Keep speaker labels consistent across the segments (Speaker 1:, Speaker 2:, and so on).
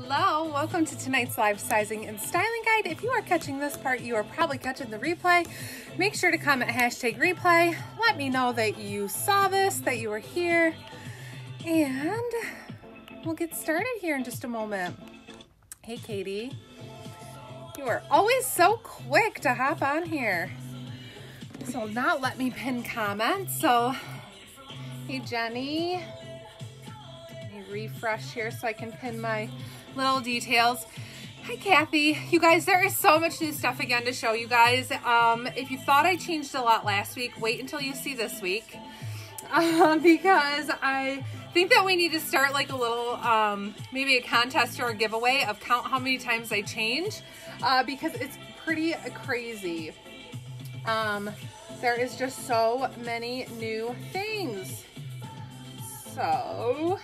Speaker 1: Hello, welcome to tonight's live sizing and styling guide. If you are catching this part, you are probably catching the replay. Make sure to comment #replay. Let me know that you saw this, that you were here, and we'll get started here in just a moment. Hey, Katie. You are always so quick to hop on here. So not let me pin comments. So, hey, Jenny. Let me refresh here so I can pin my little details. Hi, Kathy. You guys, there is so much new stuff again to show you guys. If you thought I changed a lot last week, wait until you see this week. Because I think that we need to start like a little, maybe a contest or a giveaway of count how many times I change. Because it's pretty crazy. There is just so many new things. So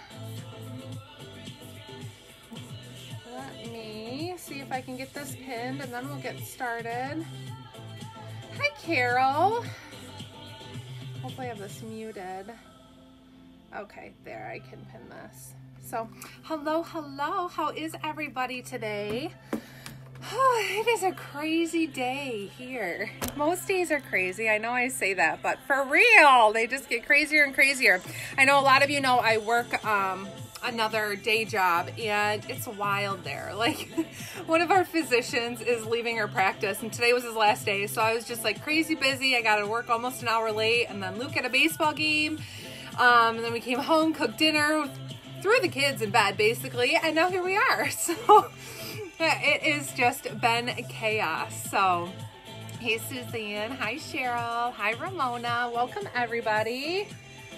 Speaker 1: let me see if I can get this pinned and then we'll get started. Hi, Carol. Hopefully I have this muted. Okay, there, I can pin this. So, hello, hello. How is everybody today? Oh, it is a crazy day here. Most days are crazy. I know I say that, but for real, they just get crazier and crazier. I know a lot of you know I work another day job and it's wild there. Like one of our physicians is leaving her practice and today was his last day. So I was just like crazy busy. I got to work almost an hour late and then Luke had a baseball game. And then we came home, cooked dinner, threw the kids in bed basically. And now here we are. So it has just been chaos. So, hey Suzanne, hi Cheryl, hi Ramona, welcome everybody.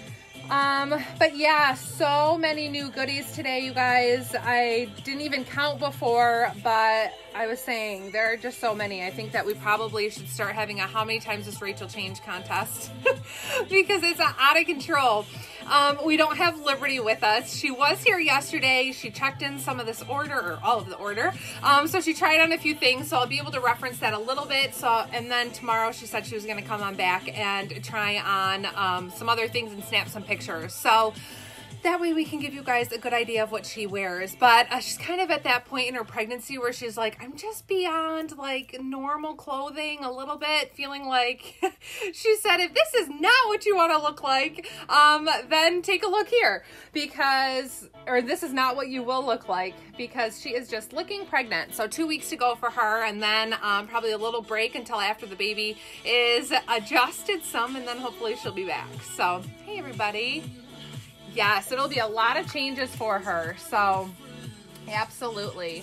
Speaker 1: But yeah, so many new goodies today, you guys. I didn't even count before, but I was saying there are just so many. I think that we probably should start having a how many times does Rachel change contest because it's out of control. We don't have Liberty with us. She was here yesterday. She checked in some of this order, or all of the order. So she tried on a few things, so I'll be able to reference that a little bit. So, and then tomorrow she said she was going to come on back and try on some other things and snap some pictures. So that way we can give you guys a good idea of what she wears. But she's kind of at that point in her pregnancy where she's like, I'm just beyond like normal clothing a little bit, feeling like she said, if this is not what you want to look like, then take a look here because, or this is not what you will look like because she is just looking pregnant. So 2 weeks to go for her and then probably a little break until after the baby is adjusted some and then hopefully she'll be back. So, hey everybody. Yes, it'll be a lot of changes for her. So, absolutely.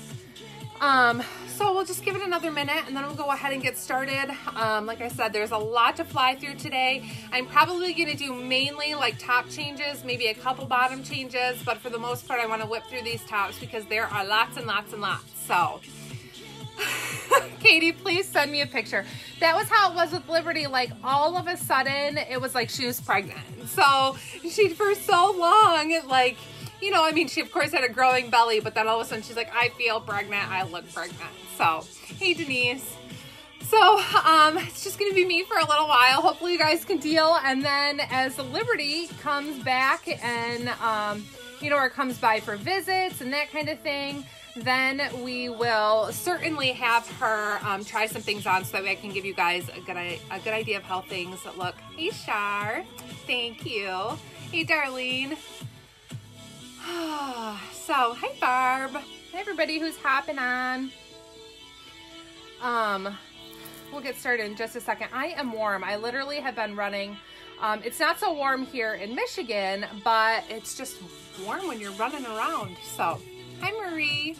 Speaker 1: So we'll just give it another minute and then we'll go ahead and get started. Like I said, there's a lot to fly through today. I'm probably going to do mainly like top changes, maybe a couple bottom changes, but for the most part, I want to whip through these tops because there are lots and lots and lots. So, Katie, please send me a picture. That was how it was with Liberty. Like all of a sudden, it was like she was pregnant. So she, for so long, like, you know, I mean, she of course had a growing belly, but then all of a sudden she's like, I feel pregnant. I look pregnant. So, hey, Denise. So, it's just going to be me for a little while. Hopefully you guys can deal. And then as the Liberty comes back and, you know, or comes by for visits and that kind of thing, then we will certainly have her try some things on so that way I can give you guys a good idea of how things look. Hey, Shar. Thank you. Hey, Darlene. So, hi, Barb. Hi, everybody who's hopping on. We'll get started in just a second. I am warm. I literally have been running. It's not so warm here in Michigan, but it's just warm when you're running around. So, hi, Marie.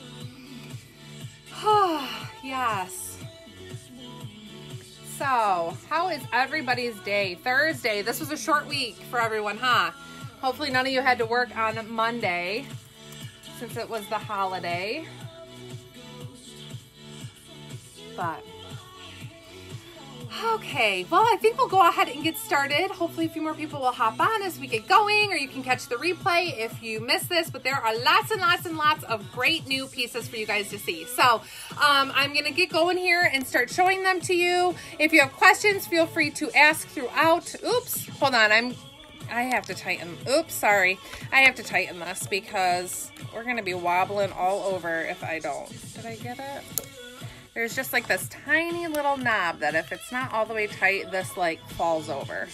Speaker 1: Yes. So, how is everybody's day? Thursday. This was a short week for everyone, huh? Hopefully none of you had to work on Monday since it was the holiday. But okay, well, I think we'll go ahead and get started. Hopefully a few more people will hop on as we get going, or you can catch the replay if you missed this, but there are lots and lots and lots of great new pieces for you guys to see. So I'm going to get going here and start showing them to you. If you have questions, feel free to ask throughout. Oops, hold on. I'm I have to tighten, oops, sorry. I have to tighten this because we're gonna be wobbling all over if I don't. Did I get it? There's just like this tiny little knob that if it's not all the way tight, this like falls over.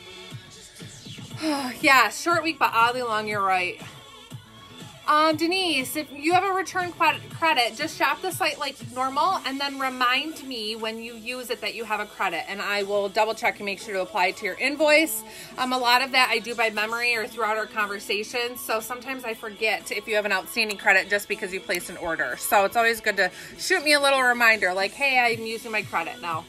Speaker 1: Yeah, short week, but oddly long, you're right. Denise, if you have a return credit, just shop the site like normal and then remind me when you use it that you have a credit, and I will double check and make sure to apply it to your invoice. A lot of that I do by memory or throughout our conversations, so sometimes I forget if you have an outstanding credit just because you placed an order. So it's always good to shoot me a little reminder like, hey, I'm using my credit now.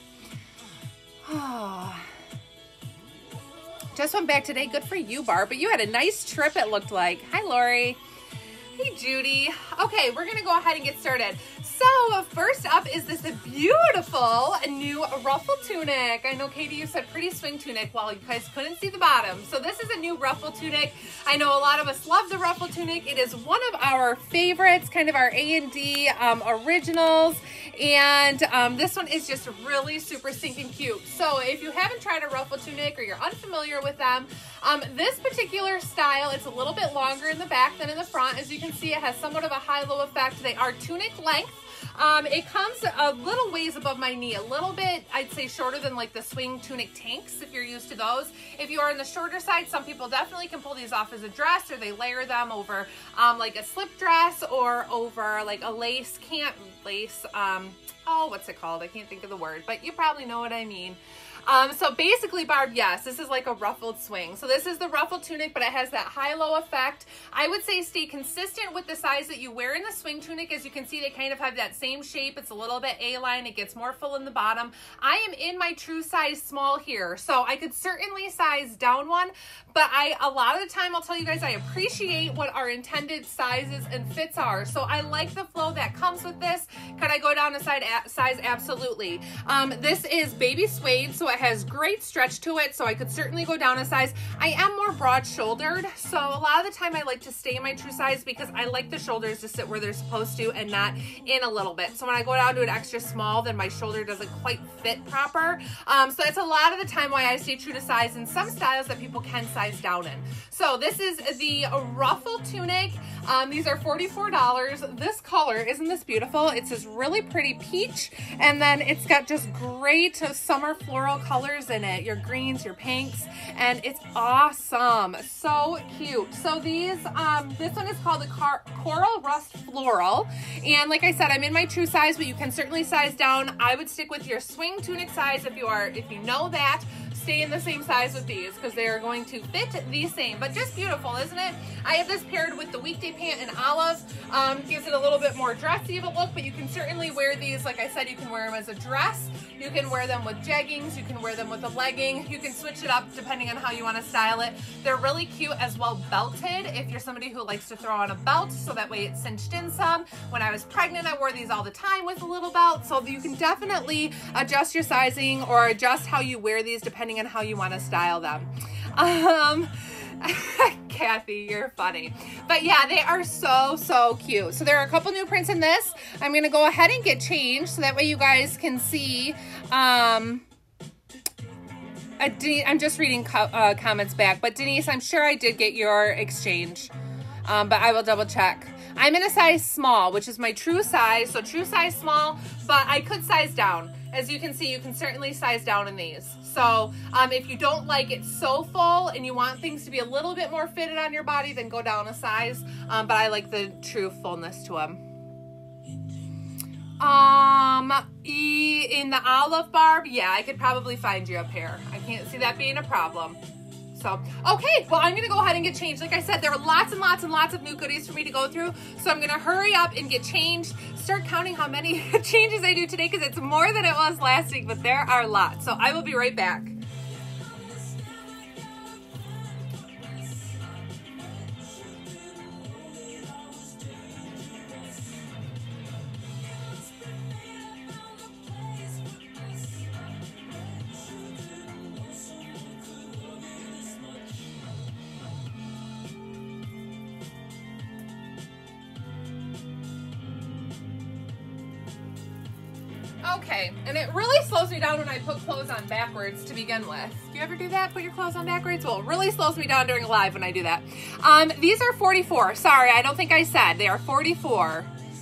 Speaker 1: Just went back today. Good for you, Barb. But you had a nice trip, it looked like. Hi, Lori. Hey, Judy. Okay, we're going to go ahead and get started. So first up is this beautiful new Ruffle tunic. I know, Katie, you said pretty swing tunic. Well, you guys couldn't see the bottom. So this is a new Ruffle tunic. I know a lot of us love the Ruffle tunic. It is one of our favorites, kind of our A&D originals. And this one is just really super stinking cute. So if you haven't tried a Ruffle tunic or you're unfamiliar with them, this particular style, it's a little bit longer in the back than in the front. As you can see, it has somewhat of a high-low effect. They are tunic length. It comes a little ways above my knee, a little bit, I'd say shorter than like the swing tunic tanks if you're used to those. If you are on the shorter side, some people definitely can pull these off as a dress, or they layer them over like a slip dress or over like a lace, oh, what's it called? I can't think of the word, but you probably know what I mean. So basically, Barb, yes, this is like a ruffled swing. So this is the ruffled tunic, but it has that high-low effect. I would say stay consistent with the size that you wear in the swing tunic. As you can see, they kind of have that same shape. It's a little bit A-line. It gets more full in the bottom. I am in my true size small here, so I could certainly size down one, but a lot of the time, I'll tell you guys, I appreciate what our intended sizes and fits are. So I like the flow that comes with this. Could I go down a size? Absolutely. This is baby suede, so it has great stretch to it, so I could certainly go down a size. I am more broad-shouldered, so a lot of the time I like to stay in my true size because I like the shoulders to sit where they're supposed to and not in a little bit. So when I go down to an extra small, then my shoulder doesn't quite fit proper. So that's a lot of the time why I stay true to size in some styles that people can size down in. So this is the Ruffle tunic. These are $44. This color, isn't this beautiful? It's this really pretty peach, and then it's got just great summer floral colors in it, your greens, your pinks, and it's awesome. So cute. So these, this one is called the Coral Rust Floral, and like I said, I'm in my true size, but you can certainly size down. I would stick with your swing tunic size if you know that. Stay in the same size with these because they are going to fit the same, but just beautiful, isn't it? I have this paired with the weekday pant in olive. Gives it a little bit more dressy of a look, but you can certainly wear these. Like I said, you can wear them as a dress. You can wear them with jeggings. You can wear them with a legging. You can switch it up depending on how you want to style it. They're really cute as well belted if you're somebody who likes to throw on a belt, so that way it's cinched in some. When I was pregnant, I wore these all the time with a little belt, so you can definitely adjust your sizing or adjust how you wear these depending on how you want to style them. Kathy, you're funny. But yeah, they are so cute. So there are a couple new prints in this. I'm going to go ahead and get changed so that way you guys can see. I'm just reading comments back, but Denise, I'm sure I did get your exchange, but I will double check. I'm in a size small, which is my true size. So true size small, but I could size down. As you can see, you can certainly size down in these. So if you don't like it so full and you want things to be a little bit more fitted on your body, then go down a size. But I like the true fullness to them. In the olive, Barb, yeah, I could probably find you a pair. I can't see that being a problem. So, okay, well, I'm going to go ahead and get changed. Like I said, there are lots and lots and lots of new goodies for me to go through. So I'm going to hurry up and get changed. Start counting how many changes I do today because it's more than it was last week, but there are lots. So I will be right back. Okay, and it really slows me down when I put clothes on backwards to begin with. Do you ever do that? Put your clothes on backwards? Well, it really slows me down during a live when I do that. These are 44. Sorry, I don't think I said. They are 44.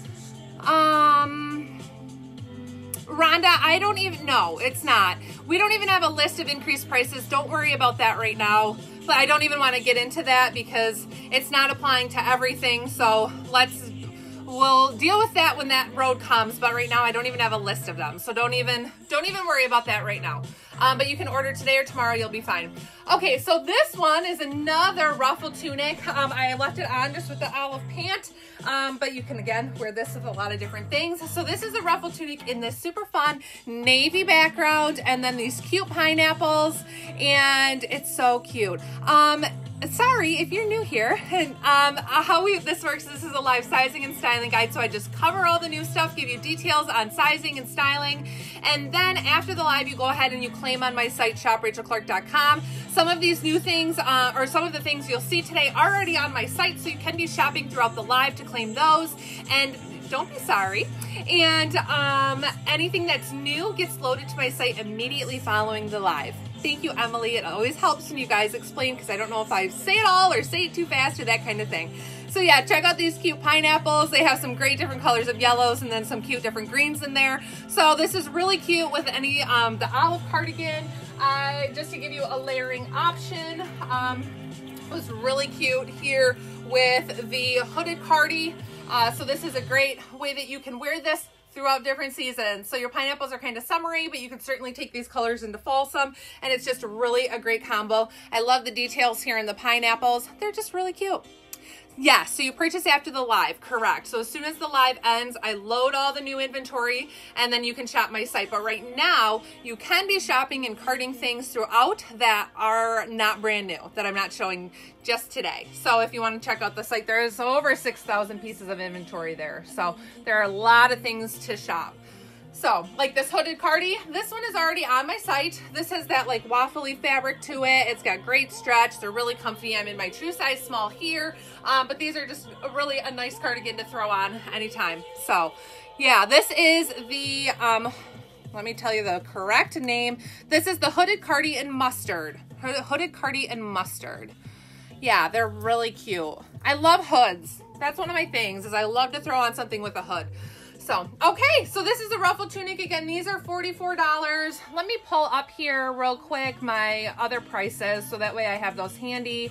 Speaker 1: Rhonda, I don't even know. It's not. We don't even have a list of increased prices. Don't worry about that right now. But I don't even want to get into that because it's not applying to everything. So we'll deal with that when that road comes. But right now I don't even have a list of them. So don't even worry about that right now. But you can order today or tomorrow. You'll be fine. Okay, so this one is another Ruffle tunic. I left it on just with the olive pant. But you can, again, wear this with a lot of different things. So this is a Ruffle tunic in this super fun navy background. And then these cute pineapples. And it's so cute. Sorry if you're new here, and how this works, this is a live sizing and styling guide, so I just cover all the new stuff, give you details on sizing and styling, and then after the live you go ahead and you claim on my site, shoprachelclark.com. Some of these new things, or some of the things you'll see today are already on my site, so you can be shopping throughout the live to claim those, and don't be sorry. And anything that's new gets loaded to my site immediately following the live. Thank you, Emily. It always helps when you guys explain because I don't know if I say it all or say it too fast or that kind of thing. So yeah, check out these cute pineapples. They have some great different colors of yellows and then some cute different greens in there. So this is really cute with any, the olive cardigan, just to give you a layering option. It was really cute here with the hooded cardi. So this is a great way that you can wear this throughout different seasons. So your pineapples are kind of summery, but you can certainly take these colors into fallsome, and it's just really a great combo. I love the details here in the pineapples. They're just really cute. Yes, so you purchase after the live, correct. So as soon as the live ends, I load all the new inventory and then you can shop my site. But right now, you can be shopping and carting things throughout that are not brand new, that I'm not showing just today. So if you want to check out the site, there's over 6,000 pieces of inventory there. So there are a lot of things to shop. So, like this hooded cardi, this one is already on my site. This has that like waffly fabric to it. It's got great stretch. They're really comfy. I'm in my true size small here, but these are just really a nice cardigan to throw on anytime. So, yeah, this is the, let me tell you the correct name. This is the hooded cardi in mustard. Hooded cardi in mustard. Yeah, they're really cute. I love hoods. That's one of my things, is I love to throw on something with a hood. So, okay, so this is a Ruffle tunic. Again, these are $44. Let me pull up here real quick my other prices so that way I have those handy,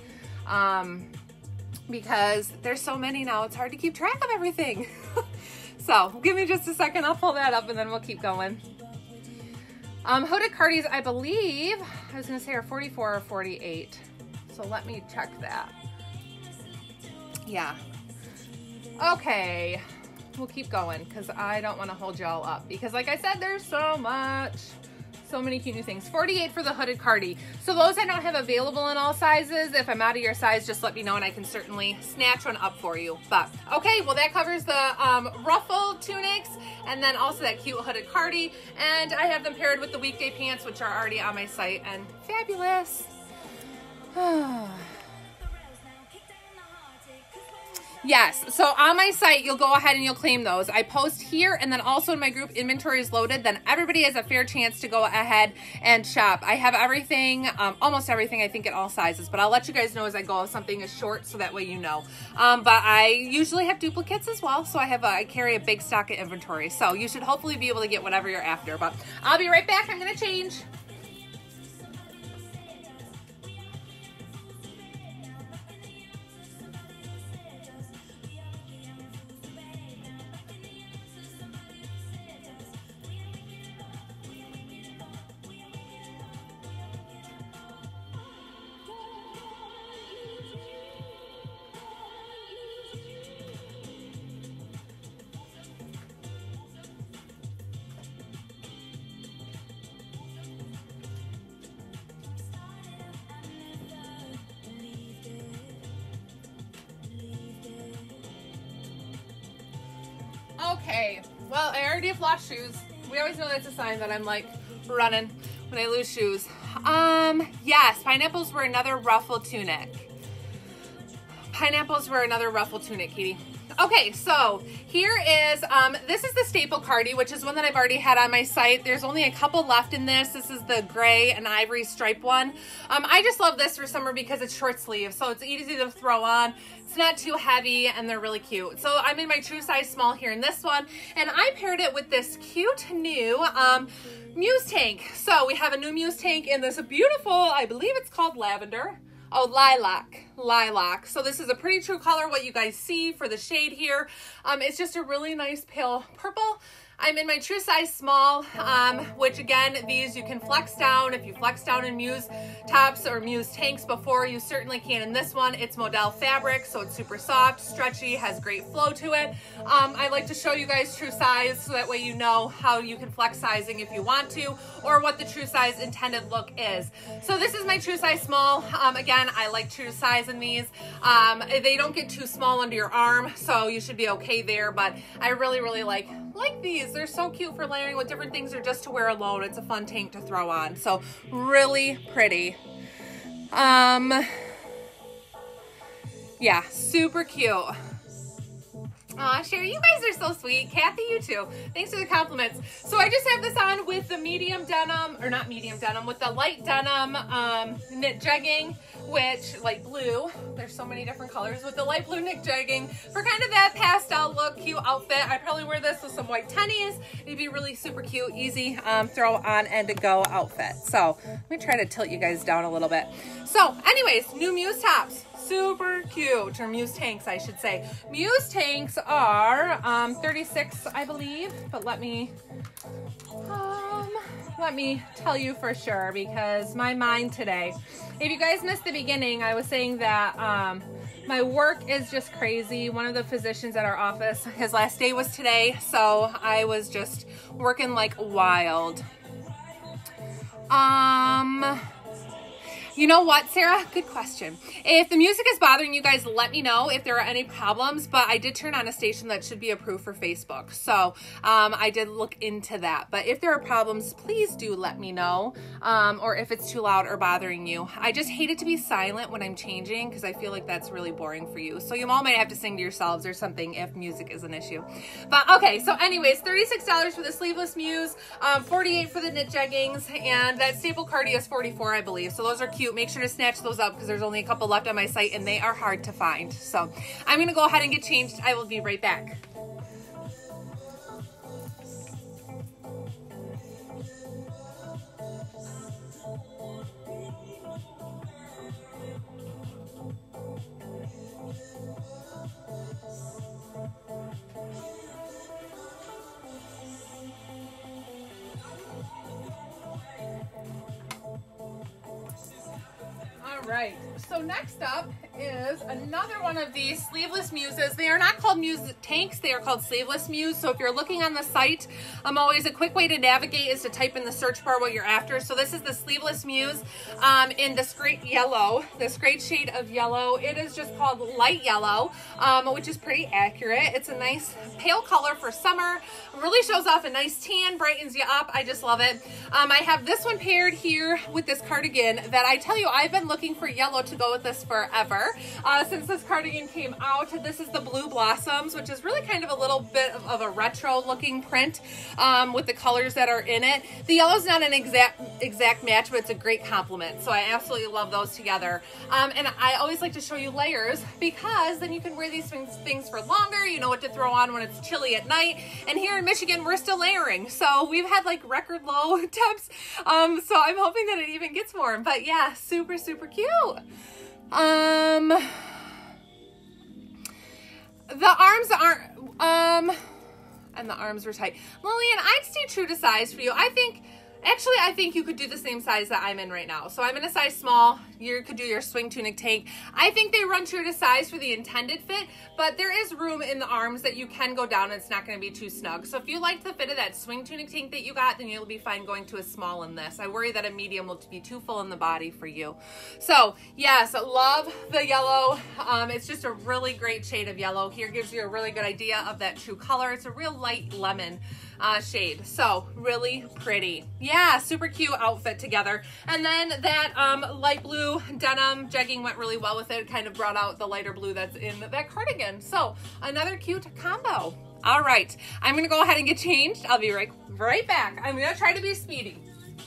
Speaker 1: because there's so many now, it's hard to keep track of everything. So, give me just a second, I'll pull that up and then we'll keep going. Hooded cardis, I believe, I was gonna say are 44 or 48. So let me check that. Yeah. Okay. We'll keep going because I don't want to hold y'all up because like I said, there's so many cute new things. 48 for the hooded cardi. So those I don't have available in all sizes. If I'm out of your size, just let me know and I can certainly snatch one up for you. But okay, well that covers the Ruffle tunics and then also that cute hooded cardi. And I have them paired with the weekday pants, which are already on my site and fabulous. Yes, so on my site, you'll go ahead and you'll claim those. I post here and then also in my group, inventory is loaded. Then everybody has a fair chance to go ahead and shop. I have everything, almost everything, I think, in all sizes. But I'll let you guys know as I go if something is short so that way you know. But I usually have duplicates as well. So I carry a big stock of inventory. So you should hopefully be able to get whatever you're after. But I'll be right back. I'm going to change. Okay, well, I already have lost shoes. We always know that's a sign that I'm like running when I lose shoes. Yes, pineapples were another Ruffle tunic. Pineapples were another Ruffle tunic, Katie. Okay, so here is, this is the staple cardi, which is one that I've already had on my site. There's only a couple left in this. This is the gray and ivory stripe one. I just love this for summer because it's short sleeve, so it's easy to throw on. It's not too heavy, and they're really cute. So I'm in my true size small here in this one, and I paired it with this cute new Muse tank. So we have a new Muse tank in this beautiful, I believe it's called lavender. Oh, lilac. So this is a pretty true color, what you guys see for the shade here. It's just a really nice pale purple. I'm in my true size small, which again, these you can flex down. If you flex down in Muse tops or Muse tanks before, you certainly can in this one. It's modal fabric, so it's super soft, stretchy, has great flow to it. I like to show you guys true size so that way you know how you can flex sizing if you want to, or what the true size intended look is. So this is my true size small. Again, I like true size in these. They don't get too small under your arm, so you should be okay there, but I really like these. They're so cute for layering with different things or just to wear alone. It's a fun tank to throw on. So really pretty. Yeah, super cute. Aw, Sherry, you guys are so sweet. Kathy, you too. Thanks for the compliments. So I just have this on with the medium denim, or not medium denim, with the light denim knit jegging, which, light blue, there's so many different colors, with the light blue knit jegging for kind of that pastel look, cute outfit. I'd probably wear this with some white tennies. It'd be really super cute, easy throw on and to go outfit. So let me try to tilt you guys down a little bit. So anyways, new Muse tops. Super cute, or Muse tanks, I should say. Muse tanks are 36, I believe, but let me tell you for sure, because my mind today. If you guys missed the beginning, I was saying that my work is just crazy. One of the physicians at our office, his last day was today, so I was just working like wild. You know what, Sarah? Good question. If the music is bothering you guys, let me know if there are any problems, but I did turn on a station that should be approved for Facebook. So I did look into that. But if there are problems, please do let me know, or if it's too loud or bothering you. I just hate it to be silent when I'm changing because I feel like that's really boring for you. So you all might have to sing to yourselves or something if music is an issue. But okay, so anyways, $36 for the sleeveless Muse, $48 for the knit jeggings, and that staple cardi is $44, I believe. So those are cute. Make sure to snatch those up because there's only a couple left on my site and they are hard to find. So I'm going to go ahead and get changed. I will be right back. Right, so next up is another one of these sleeveless Muses. They are not called Muse tanks, they are called sleeveless Muse. So if you're looking on the site, always a quick way to navigate is to type in the search bar what you're after. So this is the sleeveless Muse in this great yellow, this great shade of yellow. It is just called light yellow, which is pretty accurate. It's a nice pale color for summer. Really shows off a nice tan, brightens you up. I just love it. I have this one paired here with this cardigan that I tell you, I've been looking for yellow to go with this forever since this cardigan came out. This is the Blue Blossoms, which is really kind of a little bit of a retro looking print with the colors that are in it. The yellow's not an exact match, but it's a great complement. So I absolutely love those together. And I always like to show you layers because then you can wear these things for longer. You know what to throw on when it's chilly at night. And here in Michigan, we're still layering. So we've had like record low temps. So I'm hoping that it even gets warm. But yeah, super, super cute. The arms aren't, and the arms were tight. Lillian, I'd stay true to size for you. I think you could do the same size that I'm in right now. So I'm in a size small. You could do your swing tunic tank. I think they run true to size for the intended fit, but there is room in the arms that you can go down and it's not going to be too snug. So if you like the fit of that swing tunic tank that you got, then you'll be fine going to a small in this. I worry that a medium will be too full in the body for you. So yes, love the yellow. It's just a really great shade of yellow. Here gives you a really good idea of that true color. It's a real light lemon. shade. So really pretty. Yeah, super cute outfit together. And then that light blue denim jegging went really well with it. Kind of brought out the lighter blue that's in that cardigan. So another cute combo. All right, I'm gonna go ahead and get changed. I'll be right back. I'm gonna try to be speedy.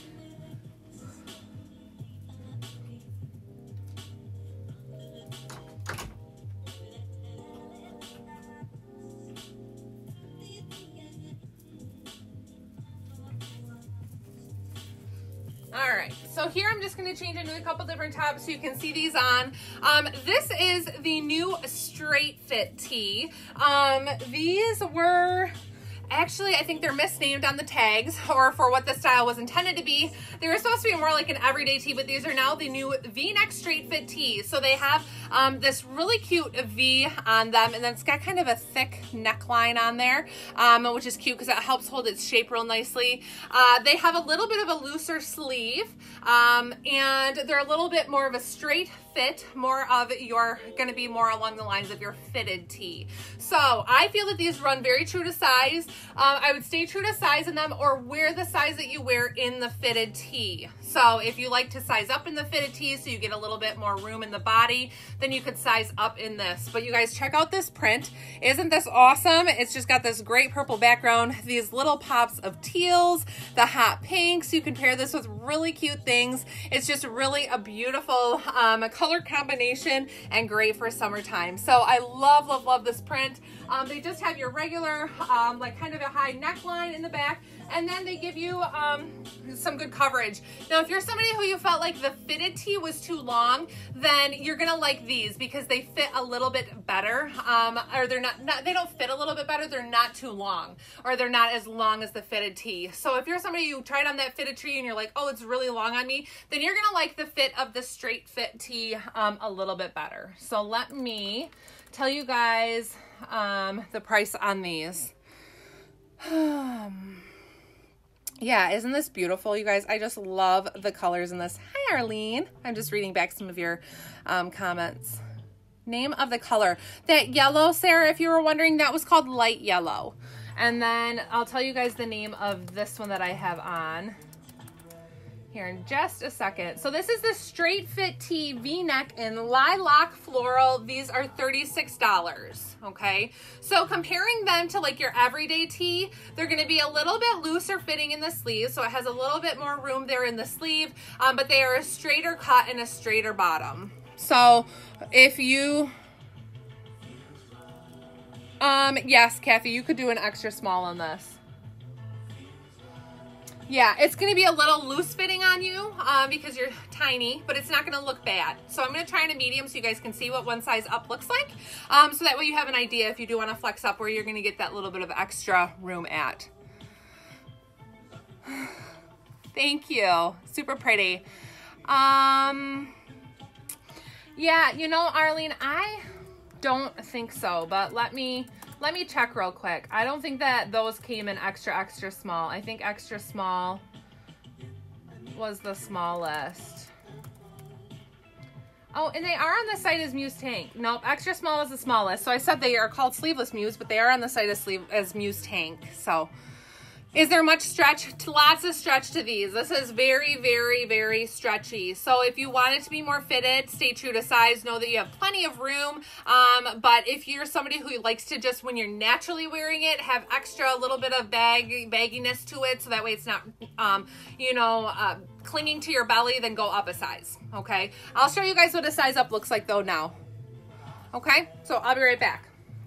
Speaker 1: All right, so here I'm just going to change into a couple different tops so you can see these on. This is the new straight fit tee. These were actually, I think they're misnamed on the tags or for what the style was intended to be. They were supposed to be more like an everyday tee, but these are now the new V-neck straight fit tees. So they have this really cute V on them, and then it's got kind of a thick neckline on there, which is cute because it helps hold its shape real nicely. They have a little bit of a looser sleeve, and they're a little bit more of a straight fit, more of going to be more along the lines of your fitted tee. So I feel that these run very true to size. I would stay true to size in them or wear the size that you wear in the fitted tee. So if you like to size up in the fitted tee so you get a little bit more room in the body, then you could size up in this. But you guys check out this print. Isn't this awesome? It's just got this great purple background, these little pops of teals, the hot pinks. You can pair this with really cute things. It's just really a beautiful color combination and great for summertime. So I love, love, love this print. They just have your regular, like kind of a high neckline in the back, and then they give you some good coverage. Now, if you're somebody who you felt like the fitted tee was too long, then you're gonna like these because they fit a little bit better, or they're not, they don't fit a little bit better, they're not too long, or they're not as long as the fitted tee. So if you're somebody who tried on that fitted tee and you're like, oh, it's really long on me, then you're gonna like the fit of the straight fit tee a little bit better. So let me tell you guys the price on these. Yeah, isn't this beautiful, you guys? I just love the colors in this. Hi, Arlene. I'm just reading back some of your comments. Name of the color. That yellow, Sarah, if you were wondering, that was called light yellow. And then I'll tell you guys the name of this one that I have on here in just a second. So this is the straight fit tee V-neck in lilac floral. These are $36, okay? So comparing them to like your everyday tee, they're gonna be a little bit looser fitting in the sleeve, so it has a little bit more room there in the sleeve, but they are a straighter cut and a straighter bottom. So if you, yes, Kathy, you could do an extra small on this. Yeah, it's going to be a little loose fitting on you because you're tiny, but it's not going to look bad. So I'm going to try in a medium so you guys can see what one size up looks like. So that way you have an idea if you do want to flex up where you're going to get that little bit of extra room at. Thank you. Super pretty. Yeah, you know, Arlene, I don't think so, but let me check real quick. I don't think that those came in extra small. I think extra small was the smallest. Oh, and they are on the site as Muse Tank. Nope, extra small is the smallest. So I said they are called sleeveless Muse, but they are on the site as Muse Tank. So is there much stretch? Lots of stretch to these. This is very, very, very stretchy. So if you want it to be more fitted, stay true to size. Know that you have plenty of room. But if you're somebody who likes to just, when you're naturally wearing it, have extra, a little bit of bagginess to it, so that way it's not, you know, clinging to your belly, then go up a size, okay? I'll show you guys what a size up looks like though now. Okay, so I'll be right back.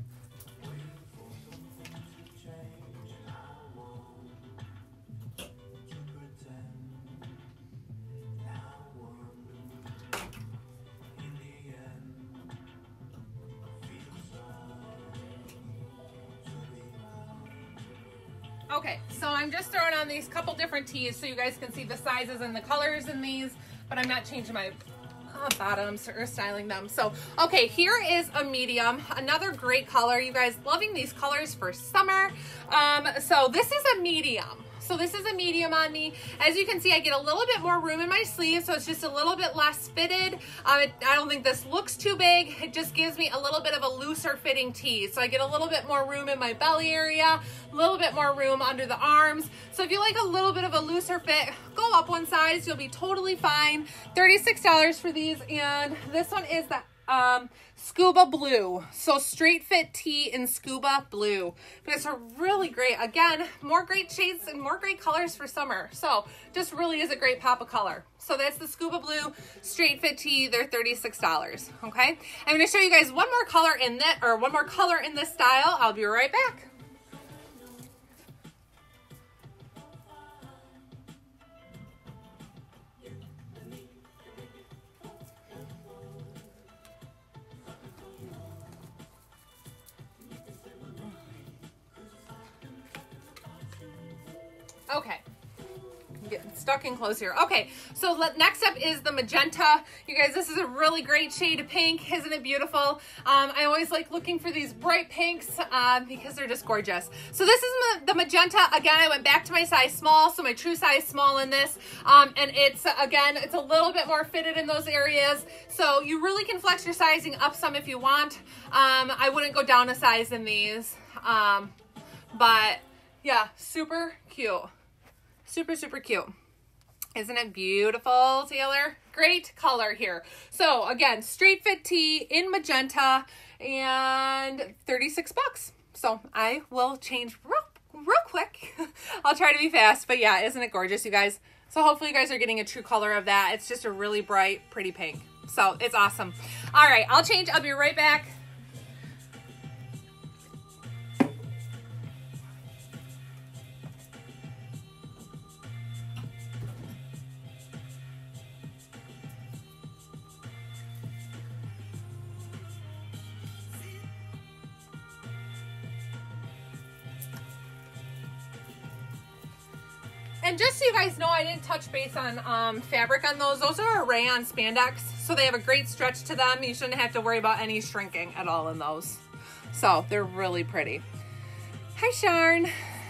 Speaker 1: Okay, so I'm just throwing on these couple different tees so you guys can see the sizes and the colors in these, but I'm not changing my bottoms or styling them. So, okay, here is a medium, another great color. You guys loving these colors for summer. So this is a medium. So this is a medium on me. As you can see, I get a little bit more room in my sleeve, so it's just a little bit less fitted. I don't think this looks too big. It just gives me a little bit of a looser fitting tee. So I get a little bit more room in my belly area, a little bit more room under the arms. So if you like a little bit of a looser fit, go up one size, you'll be totally fine. $36 for these, and this one is the scuba blue. So straight fit tee in scuba blue. But it's a really great, again, more great shades and more great colors for summer. So just really is a great pop of color. So that's the scuba blue straight fit tee. They're $36. Okay. I'm going to show you guys one more color in that, or one more color in this style. I'll be right back. Okay, I'm getting stuck in close here. Okay, so next up is the magenta. You guys, this is a really great shade of pink. Isn't it beautiful? I always like looking for these bright pinks because they're just gorgeous. So this is the magenta. Again, I went back to my size small, so my true size small in this. And it's, again, it's a little bit more fitted in those areas. So you really can flex your sizing up some if you want. I wouldn't go down a size in these. But yeah, super cute. Super, super cute. Isn't it beautiful, Taylor? Great color here. So again, straight fit tee in magenta and 36 bucks. So I will change real quick. I'll try to be fast, but yeah, isn't it gorgeous, you guys? So hopefully you guys are getting a true color of that. It's just a really bright, pretty pink. So it's awesome. All right, I'll change. I'll be right back. And just so you guys know, I didn't touch base on fabric on those. Those are a rayon spandex, so they have a great stretch to them. You shouldn't have to worry about any shrinking at all in those. So they're really pretty. Hi, Sharn.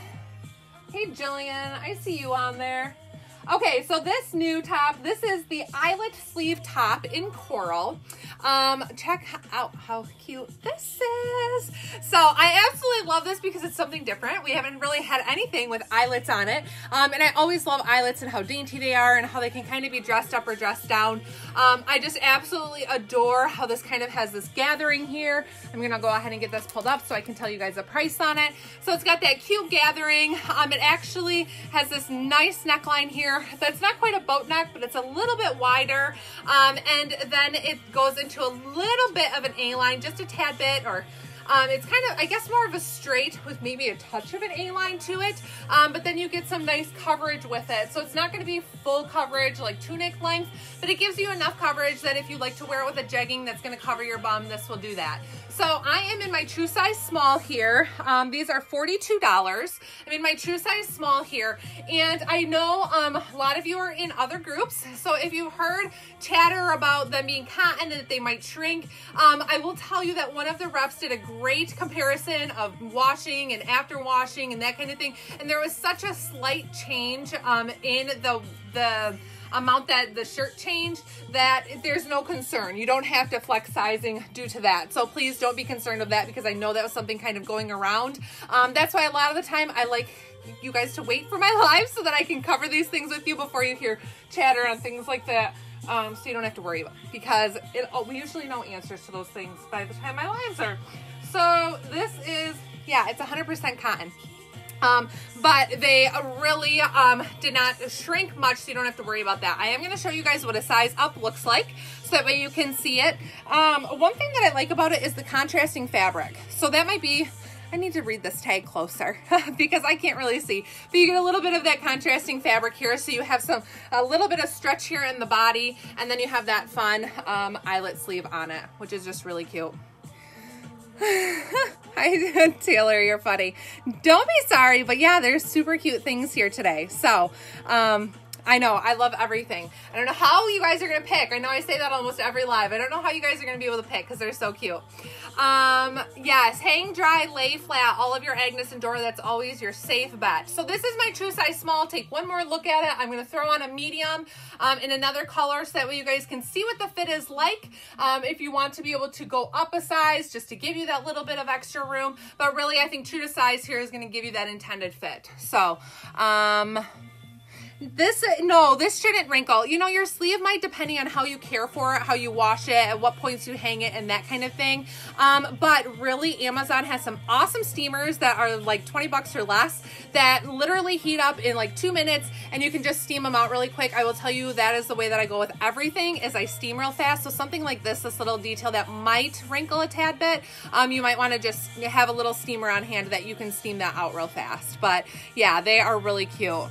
Speaker 1: Hey, Jillian. I see you on there. Okay, so this new top, this is the Eyelet sleeve top in coral. Check out how cute this is. So I absolutely love this because it's something different. We haven't really had anything with eyelets on it. And I always love eyelets and how dainty they are and how they can kind of be dressed up or dressed down. I just absolutely adore how this kind of has this gathering here. I'm gonna go ahead and get this pulled up so I can tell you guys the price on it. So it's got that cute gathering. It actually has this nice neckline here. That's not quite a boat neck, but it's a little bit wider. And then it goes into a little bit of an A-line, just a tad bit, or it's kind of, I guess, more of a straight with maybe a touch of an A-line to it. But then you get some nice coverage with it. So it's not going to be full coverage like tunic length, but it gives you enough coverage that if you like to wear it with a jegging that's going to cover your bum, this will do that. So I am in my true size small here. These are $42. I'm in my true size small here. And I know a lot of you are in other groups. So if you've heard chatter about them being cotton and that they might shrink, I will tell you that one of the reps did a great comparison of washing and after washing and that kind of thing. And there was such a slight change in the amount that the shirt changed that there's no concern. You don't have to flex sizing due to that. So please don't be concerned of that because I know that was something kind of going around. That's why a lot of the time I like you guys to wait for my live so that I can cover these things with you before you hear chatter on things like that. So you don't have to worry about it because we usually know answers to those things by the time my lives are. So this is, yeah, it's 100% cotton. But they really did not shrink much, so you don't have to worry about that. I am going to show you guys what a size up looks like so that way you can see it. One thing that I like about it is the contrasting fabric. So that might be, I need to read this tag closer because I can't really see. But you get a little bit of that contrasting fabric here, so you have a little bit of stretch here in the body, and then you have that fun eyelet sleeve on it, which is just really cute. Hi, Taylor, you're funny. Don't be sorry, but yeah, there's super cute things here today. So, I know. I love everything. I don't know how you guys are going to pick. I know I say that almost every live. I don't know how you guys are going to be able to pick because they're so cute. Yes, hang dry, lay flat, all of your Agnes and Dora. That's always your safe bet. So this is my true size small. Take one more look at it. I'm going to throw on a medium in another color so that way you guys can see what the fit is like. If you want to be able to go up a size just to give you that little bit of extra room. But really, I think true to size here is going to give you that intended fit. So, this shouldn't wrinkle. You know, your sleeve might, depending on how you care for it, how you wash it, at what points you hang it, and that kind of thing. But really, Amazon has some awesome steamers that are like 20 bucks or less that literally heat up in like 2 minutes, and you can just steam them out really quick. I will tell you that is the way that I go with everything, is I steam real fast. So something like this little detail that might wrinkle a tad bit, you might want to just have a little steamer on hand that you can steam that out real fast. But yeah, they are really cute.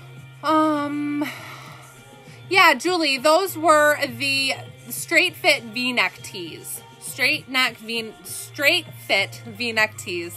Speaker 1: Yeah, Julie, those were the straight fit V-neck tees. Straight fit V-neck tees.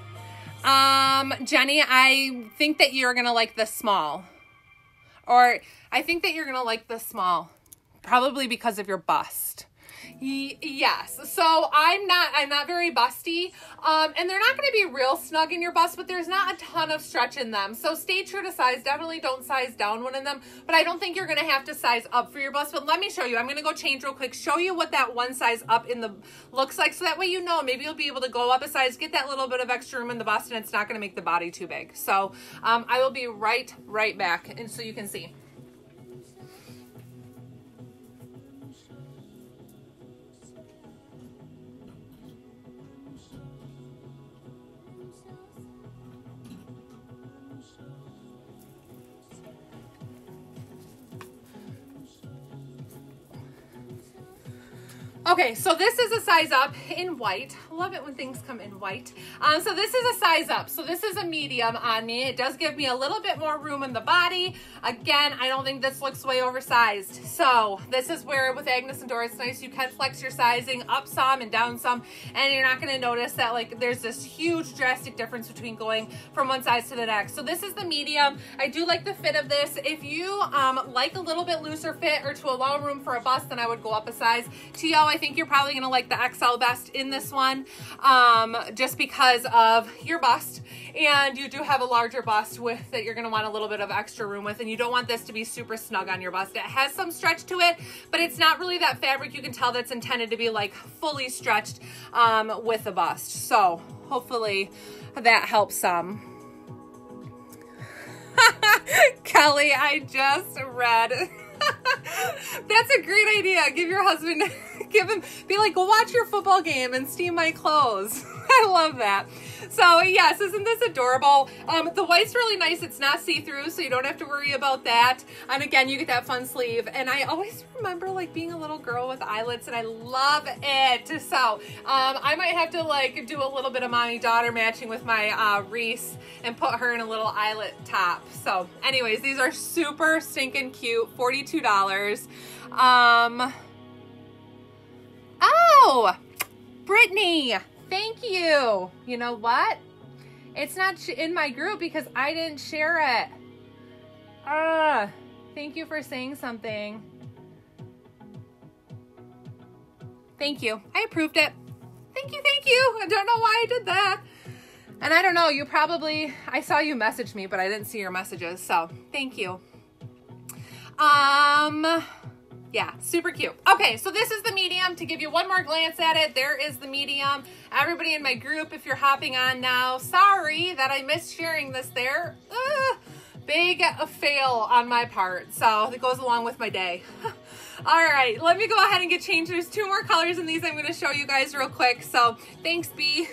Speaker 1: Jenny, I think that you're going to like the small. Or I think that you're going to like the small. Probably because of your bust. Yes, so I'm not very busty, and they're not going to be real snug in your bust, but there's not a ton of stretch in them. So stay true to size. Definitely don't size down one in them, but I don't think you're going to have to size up for your bust. But let me show you. I'm going to go change real quick, show you what that one size up in the looks like, so that way you know, maybe you'll be able to go up a size, get that little bit of extra room in the bust, and it's not going to make the body too big. So I will be right back, and so you can see. Okay, so this is a size up in white. I love it when things come in white. So this is a size up. So this is a medium on me. It does give me a little bit more room in the body. Again, I don't think this looks way oversized. So this is where with Agnes and Dora, it's nice. You can flex your sizing up some and down some, and you're not going to notice that like there's this huge drastic difference between going from one size to the next. So this is the medium. I do like the fit of this. If you like a little bit looser fit or to allow room for a bust, then I would go up a size. TL, I think you're probably going to like the XL best in this one, just because of your bust, and you do have a larger bust with that you're going to want a little bit of extra room with, and you don't want this to be super snug on your bust. It has some stretch to it, but it's not really that fabric you can tell that's intended to be like fully stretched with the bust. So hopefully that helps some. Kelly, I just read. That's a great idea. Give your husband, be like, go watch your football game and steam my clothes. I love that. So yes, isn't this adorable? The white's really nice. It's not see-through, so you don't have to worry about that. And again, you get that fun sleeve. And I always remember like being a little girl with eyelets, and I love it. So I might have to like do a little bit of mommy-daughter matching with my Reese and put her in a little eyelet top. So anyways, these are super stinking cute. $42. Oh, Brittany. Thank you. You know what? It's not in my group because I didn't share it. Thank you for saying something. Thank you. I approved it. Thank you. Thank you. I don't know why I did that. And I don't know, you probably, I saw you message me, but I didn't see your messages. So thank you. Yeah, super cute. Okay, so this is the medium. To give you one more glance at it, there is the medium. Everybody in my group, if you're hopping on now, sorry that I missed sharing this there. Big fail on my part, so it goes along with my day. All right, let me go ahead and get changed. There's 2 more colors in these I'm going to show you guys real quick, so thanks, B.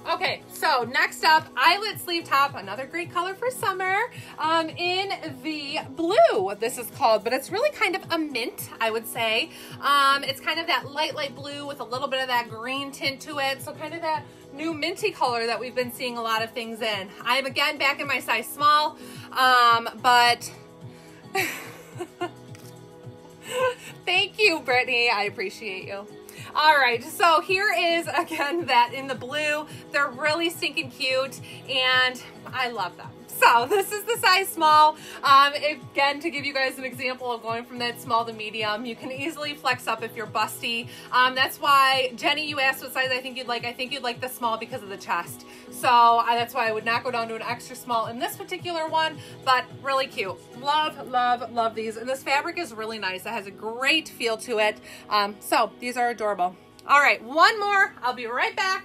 Speaker 1: Okay, so next up, Eyelet sleeve top, another great color for summer, in the blue, this is called, but it's really kind of a mint, I would say. It's kind of that light blue with a little bit of that green tint to it, so kind of that new minty color that we've been seeing a lot of things in. I'm again back in my size small, but thank you, Brittany, I appreciate you. All right, so here is again that in the blue. They're really stinking cute and I love them. So this is the size small. Again, to give you guys an example of going from that small to medium, you can easily flex up if you're busty. That's why, Jenny, you asked what size I think you'd like. I think you'd like the small because of the chest. So that's why I would not go down to an extra small in this particular one, but really cute. Love, love, love these. And this fabric is really nice. It has a great feel to it. So these are adorable. All right, one more. I'll be right back.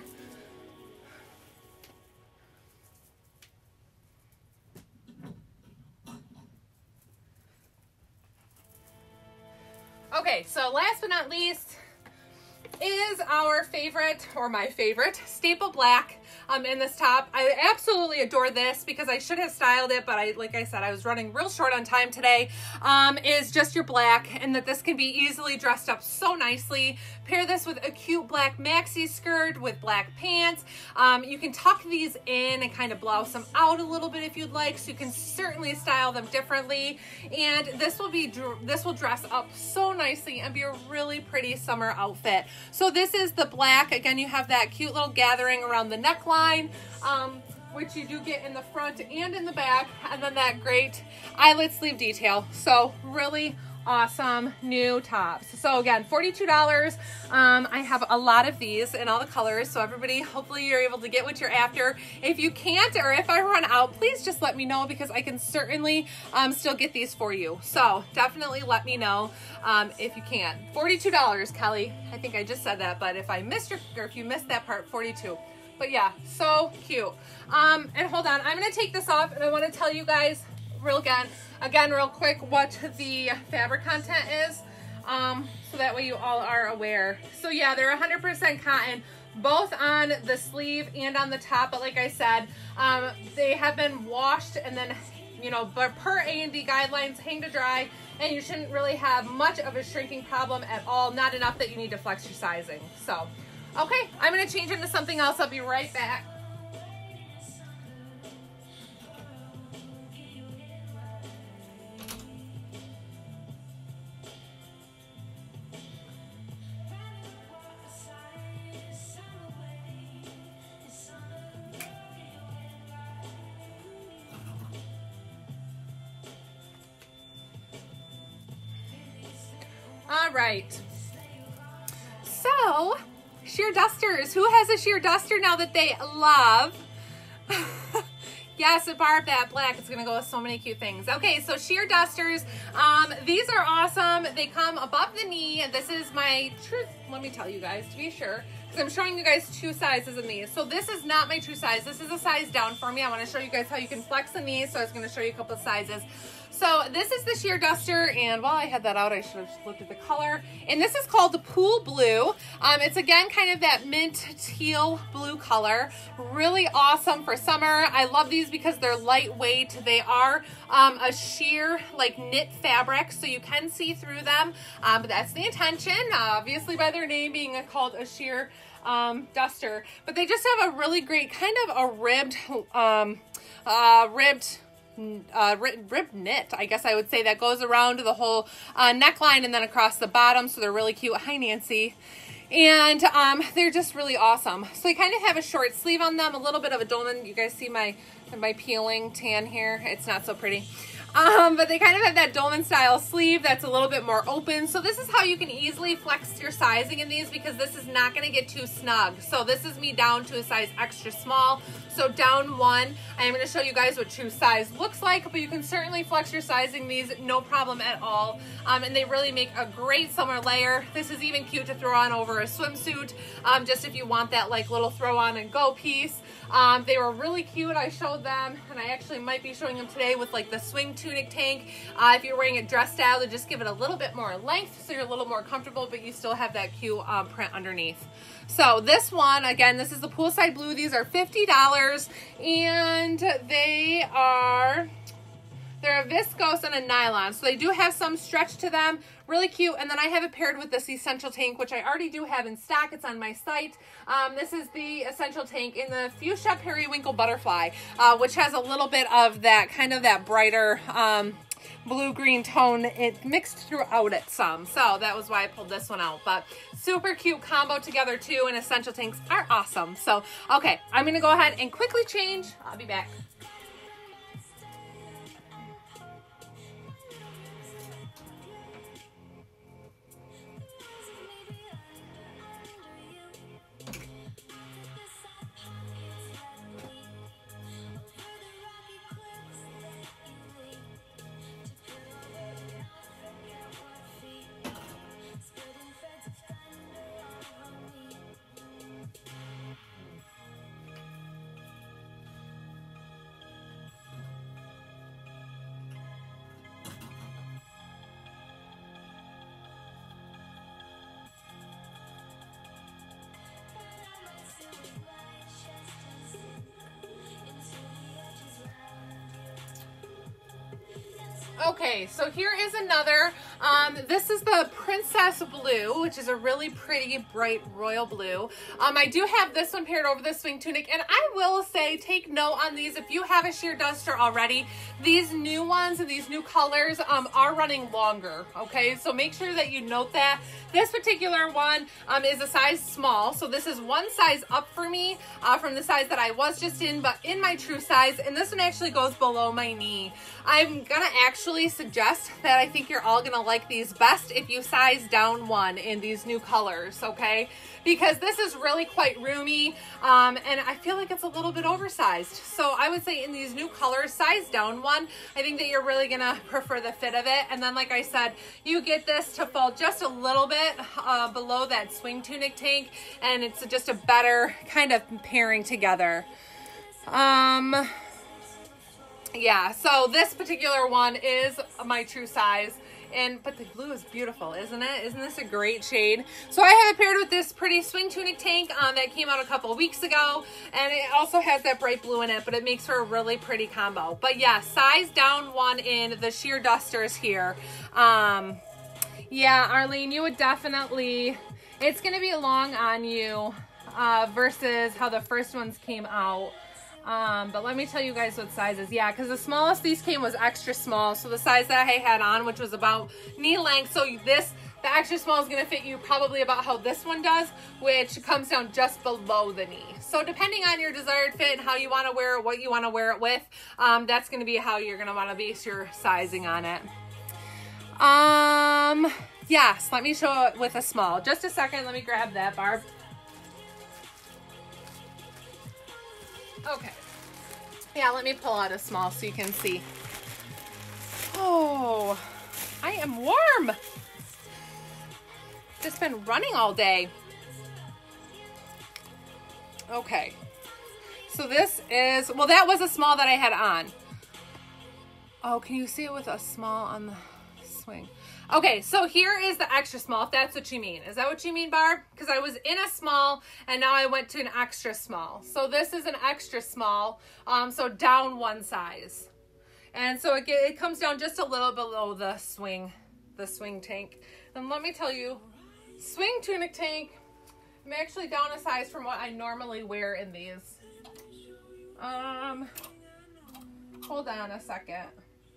Speaker 1: Okay, so last but not least is our favorite, or my favorite, staple black in this top. I absolutely adore this because I should have styled it, but like I said, I was running real short on time today, is just your black, and that this can be easily dressed up so nicely. Pair this with a cute black maxi skirt with black pants. You can tuck these in and kind of blouse them out a little bit if you'd like, so you can certainly style them differently, and this will dress up so nicely and be a really pretty summer outfit. So this is the black. Again, you have that cute little gathering around the neckline, which you do get in the front and in the back, and then that great eyelet sleeve detail. So really awesome new tops. So again, $42. I have a lot of these in all the colors, so everybody, hopefully you're able to get what you're after. If you can't, or if I run out, please just let me know, because I can certainly still get these for you. So definitely let me know if you can. $42, Kelly. I think I just said that, but if I missed or if you missed that part, 42. But yeah, so cute. And hold on, I'm gonna take this off, and I want to tell you guys real quick what the fabric content is, so that way you all are aware. So yeah, they're 100% cotton, both on the sleeve and on the top, but like I said, they have been washed and then, you know, but per A&D guidelines, hang to dry, and you shouldn't really have much of a shrinking problem at all, not enough that you need to flex your sizing. So okay, I'm going to change into something else. I'll be right back. All right. So, sheer dusters. Who has a sheer duster now that they love? Yes, Barb, that black. It's going to go with so many cute things. Okay, so sheer dusters. These are awesome. They come above the knee. This is my truth. Let me tell you guys to be sure, because I'm showing you guys two sizes in these. So this is not my true size. This is a size down for me. I want to show you guys how you can flex in these. So I was going to show you a couple of sizes. So this is the sheer duster, and while I had that out, I should have looked at the color. And this is called the Pool Blue. It's again kind of that mint teal blue color. Really awesome for summer. I love these because they're lightweight. They are a sheer like knit fabric, so you can see through them. But that's the intention, obviously by their name being called a sheer duster. But they just have a really great kind of a ribbed ribbed knit, I guess I would say, that goes around the whole neckline and then across the bottom. So they're really cute. Hi, Nancy. And they're just really awesome. So they kind of have a short sleeve on them, a little bit of a dolman. You guys see my peeling tan here? It's not so pretty. But they kind of have that dolman style sleeve that's a little bit more open. So this is how you can easily flex your sizing in these, because this is not going to get too snug. So this is me down to a size extra small. So down one, I am going to show you guys what true size looks like, but you can certainly flex your sizing these, no problem at all. And they really make a great summer layer. This is even cute to throw on over a swimsuit, just if you want that like little throw on and go piece. They were really cute. I showed them, and I actually might be showing them today with like the swing tunic tank. If you're wearing a dress style, to just give it a little bit more length so you're a little more comfortable, but you still have that cute print underneath. So this one, again, this is the poolside blue. These are $50, and they're a viscose and a nylon, so they do have some stretch to them. Really cute. And then I have it paired with this essential tank, which I already do have in stock. It's on my site. This is the essential tank in the fuchsia periwinkle butterfly, which has a little bit of that kind of that brighter blue-green tone. It mixed throughout it some, so that was why I pulled this one out. But super cute combo together too, and essential tanks are awesome. So okay, I'm gonna go ahead and quickly change. I'll be back. Okay, so here is another, this is the Princess Blue, which is a really pretty, bright royal blue. I do have this one paired over the swing tunic, and I will say, take note on these. If you have a sheer duster already, these new ones and these new colors are running longer, okay? So make sure that you note that. This particular one is a size small, so this is one size up for me from the size that I was just in, but in my true size, and this one actually goes below my knee. I'm gonna actually suggest that I think you're all gonna like these best if you size down one in these new colors, okay? Because this is really quite roomy, and I feel like it's a little bit oversized. So I would say in these new colors, size down one. I think that you're really gonna prefer the fit of it. And then, like I said, you get this to fall just a little bit below that swing tunic tank, and it's just a better kind of pairing together. Yeah, so this particular one is my true size, but the blue is beautiful, isn't it? Isn't this a great shade? So I have it paired with this pretty swing tunic tank that came out a couple of weeks ago, and it also has that bright blue in it, but it makes for a really pretty combo. But yeah, size down one in the sheer dusters here. Yeah, Arlene, you would definitely, it's gonna be long on you versus how the first ones came out. But let me tell you guys what sizes. Yeah, because the smallest these came was extra small. So the size that I had on, which was about knee length. So the extra small is going to fit you probably about how this one does, which comes down just below the knee. So depending on your desired fit and how you want to wear it, what you want to wear it with, that's going to be how you're going to want to base your sizing on it. Yes, let me show it with a small. Just a second. Let me grab that, Barb. Okay. Yeah, let me pull out a small so you can see. Oh, I am warm. Just been running all day. Okay. So this is, well, that was a small that I had on. Oh, can you see it with a small on the swing? Okay, so here is the extra small, if that's what you mean. Is that what you mean, Barb? Because I was in a small, and now I went to an extra small. So this is an extra small, so down one size. And so it comes down just a little below the swing tank. And let me tell you, swing tunic tank, I'm actually down a size from what I normally wear in these. Hold on a second.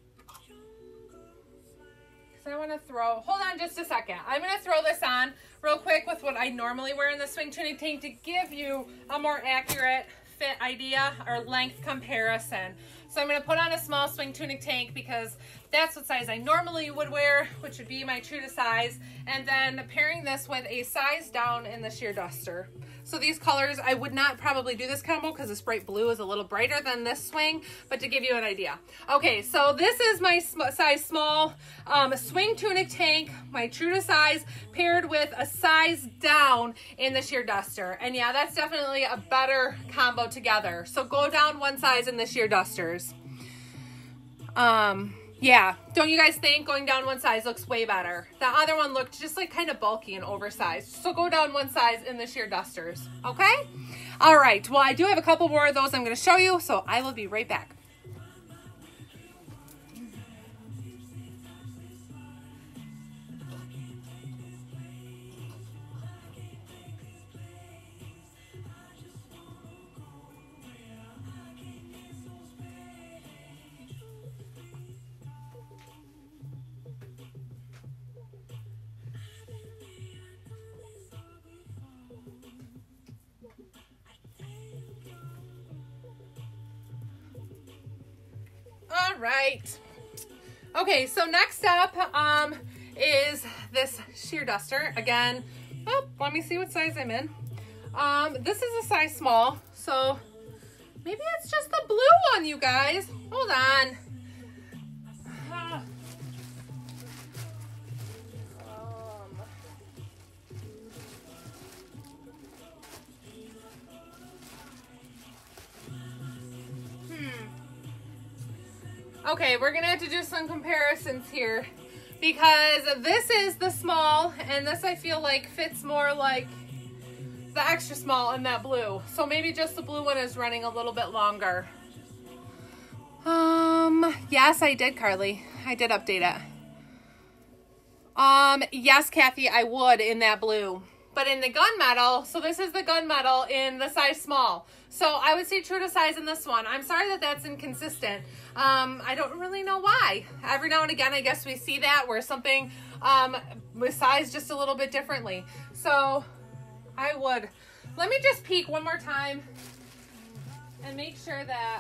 Speaker 1: I want to hold on just a second. I'm going to throw this on real quick with what I normally wear in the swing tunic tank to give you a more accurate fit idea or length comparison. So I'm going to put on a small swing tunic tank because that's what size I normally would wear, which would be my true to size, and then pairing this with a size down in the sheer duster. So these colors, I would not probably do this combo because this bright blue is a little brighter than this swing, but to give you an idea. Okay, so this is my size small swing tunic tank, my true to size, paired with a size down in the sheer duster. And yeah, that's definitely a better combo together. So go down one size in the sheer dusters. Yeah, don't you guys think going down one size looks way better? The other one looked just like kind of bulky and oversized. So go down one size in the sheer dusters, okay? All right, well, I do have a couple more of those I'm going to show you, so I will be right back. All right. Okay, so next up is this sheer duster. Again, oh, let me see what size I'm in. This is a size small, so maybe it's just the blue one, you guys. Hold on. Okay, we're gonna have to do some comparisons here because this is the small and this I feel like fits more like the extra small in that blue. So maybe just the blue one is running a little bit longer. Yes, I did, Carly. I did update it. Yes, Kathy, I would in that blue. But in the gunmetal, so this is the gunmetal in the size small. So I would say true to size in this one. I'm sorry that that's inconsistent. I don't really know why. Every now and again, I guess we see that where something was sized just a little bit differently. So I would. Let me just peek one more time and make sure that.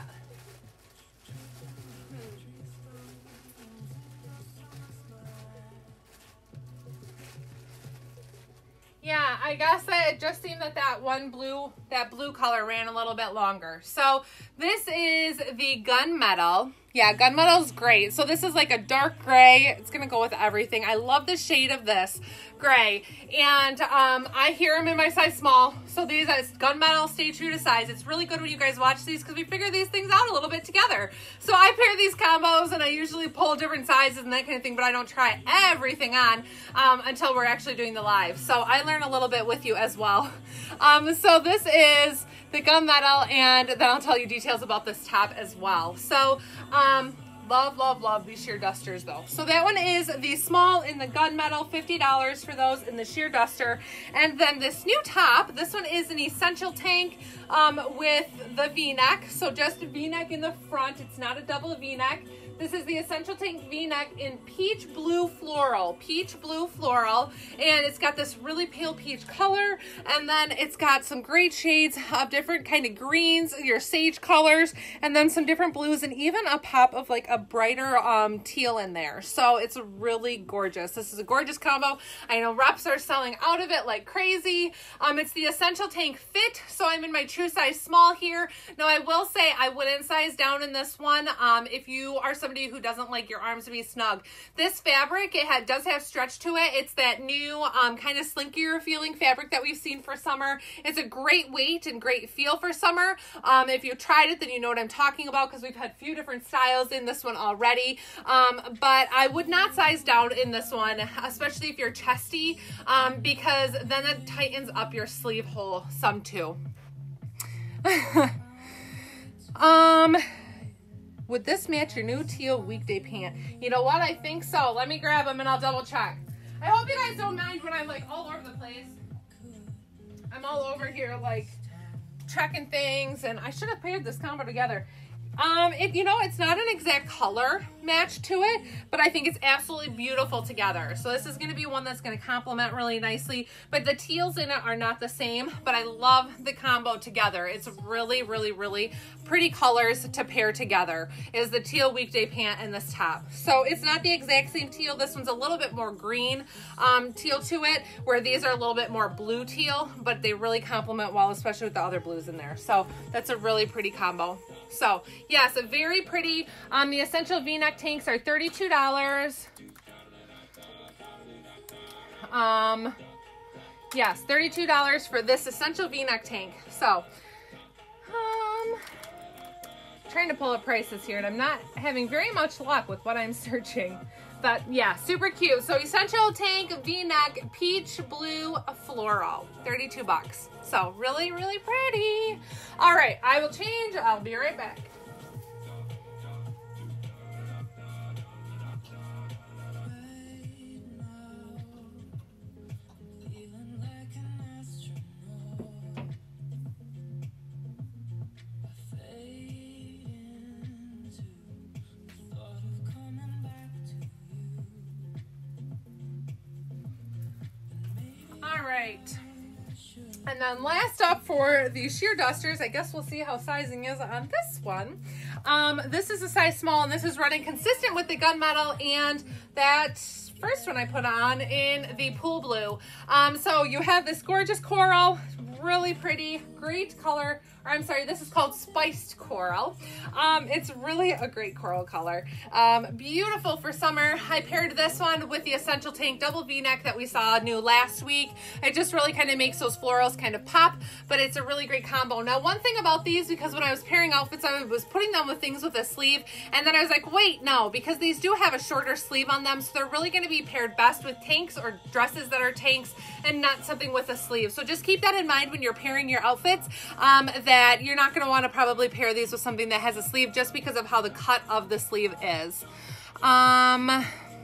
Speaker 1: Yeah, I guess that it just seemed that that blue color ran a little bit longer. So this is the gunmetal. Yeah, gunmetal's great. So this is like a dark gray. It's going to go with everything. I love the shade of this gray. And I hear them in my size small. So these as gunmetal, stay true to size. It's really good when you guys watch these because we figure these things out a little bit together. So I pair these combos and I usually pull different sizes and that kind of thing, but I don't try everything on until we're actually doing the live. So I learn a little bit with you as well. So this is the gunmetal, and then I'll tell you details about this top as well. So love these sheer dusters though. So that one is the small in the gunmetal, $50 for those in the sheer duster. And then this new top, this one is an essential tank with the V-neck. So just a V-neck in the front. It's not a double V-neck. This is the Essential Tank V-neck in peach blue floral, and it's got this really pale peach color, and then it's got some great shades of different kind of greens, your sage colors, and then some different blues, and even a pop of like a brighter teal in there. So it's really gorgeous. This is a gorgeous combo. I know reps are selling out of it like crazy. It's the Essential Tank Fit, so I'm in my true size small here. Now I will say I wouldn't size down in this one if you are somebody who doesn't like your arms to be snug. This fabric, does have stretch to it. It's that new kind of slinkier feeling fabric that we've seen for summer. It's a great weight and great feel for summer. If you tried it, then you know what I'm talking about because we've had a few different styles in this one already. But I would not size down in this one, especially if you're chesty, because then it tightens up your sleeve hole some too. Would this match your new teal weekday pant? You know what? I think so. Let me grab them and I'll double check. I hope you guys don't mind when I'm like all over the place. I'm all over here like checking things, and I should have paired this combo together. It's not an exact color match to it, but I think it's absolutely beautiful together. So this is going to be one that's going to complement really nicely, but the teals in it are not the same, but I love the combo together. It's really, really, really pretty colors to pair together is the teal weekday pant and this top. So it's not the exact same teal. This one's a little bit more green teal to it, where these are a little bit more blue teal, but they really complement well, especially with the other blues in there. So that's a really pretty combo. So yes, a very pretty, the Essential V-neck tanks are $32. Yes, $32 for this Essential V-neck tank. So, trying to pull up prices here, and I'm not having very much luck with what I'm searching. But yeah, super cute. So Essential Tank V-neck peach blue floral, 32 bucks. So really, really pretty. All right, I will change. I'll be right back. Right. And then last up for the sheer dusters, I guess we'll see how sizing is on this one. This is a size small, and this is running consistent with the gunmetal and that first one I put on in the pool blue. So you have this gorgeous coral, really pretty, great color. Or I'm sorry, this is called Spiced Coral. It's really a great coral color. Beautiful for summer. I paired this one with the Essential Tank double V-neck that we saw new last week. It just really kind of makes those florals kind of pop, but it's a really great combo. Now, one thing about these, because when I was pairing outfits, I was putting them with things with a sleeve, and then I was like, wait, no, because these do have a shorter sleeve on them, so they're really going to be paired best with tanks or dresses that are tanks and not something with a sleeve. So just keep that in mind when you're pairing your outfits, that you're not going to want to probably pair these with something that has a sleeve just because of how the cut of the sleeve is. Carly,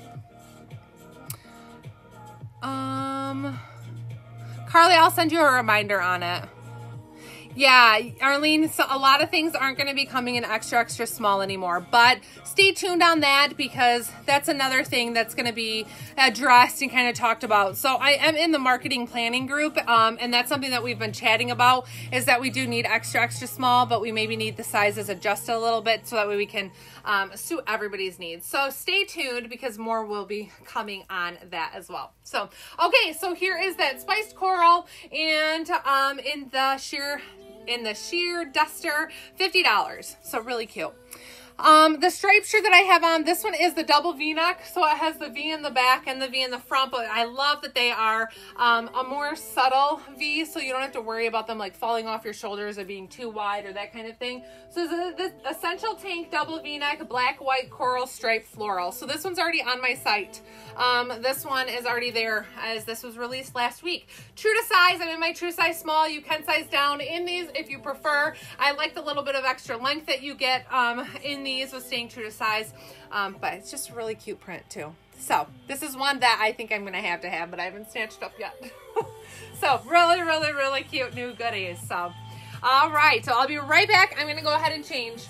Speaker 1: I'll send you a reminder on it. Yeah, Arlene, so a lot of things aren't going to be coming in extra, extra small anymore, but stay tuned on that because that's another thing that's going to be addressed and kind of talked about. So I am in the marketing planning group, and that's something that we've been chatting about, is that we do need extra, extra small, but we maybe need the sizes adjusted a little bit so that way we can suit everybody's needs. So stay tuned because more will be coming on that as well. So, okay, so here is that Spiced Coral and in the sheer duster, $50. So really cute. The striped shirt that I have on, this one is the double V-neck, so it has the V in the back and the V in the front, but I love that they are a more subtle V, so you don't have to worry about them like falling off your shoulders or being too wide or that kind of thing. So the Essential Tank double V-neck, black, white, coral, striped floral. So this one's already on my site. This one is already there as this was released last week. True to size, I'm in my true size small. You can size down in these if you prefer. I like the little bit of extra length that you get in these with staying true to size, but it's just a really cute print too. So this is one that I think I'm gonna have to have, but I haven't snatched up yet. So really, really, really cute new goodies. So all right, so I'll be right back. I'm gonna go ahead and change.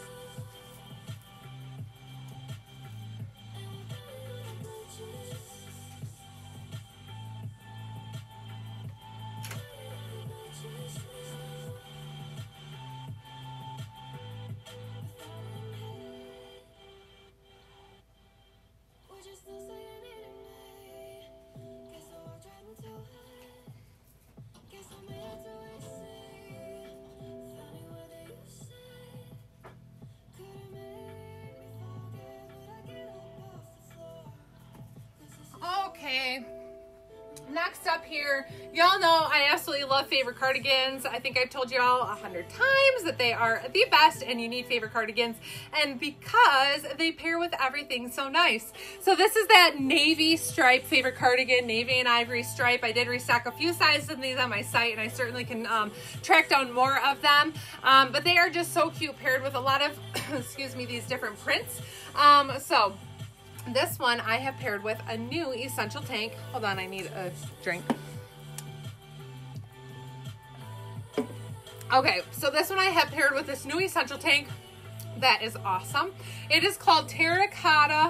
Speaker 1: Okay, next up here, y'all know I absolutely love favorite cardigans. I think I've told y'all 100 times that they are the best and you need favorite cardigans, and because they pair with everything so nice. So this is that navy stripe favorite cardigan, navy and ivory stripe. I did restock a few sizes of these on my site, and I certainly can track down more of them, but they are just so cute paired with a lot of excuse me, these different prints. So this one I have paired with a new Essential Tank. Hold on, I need a drink. Okay, so this one I have paired with this new Essential Tank that is awesome. It is called Terracotta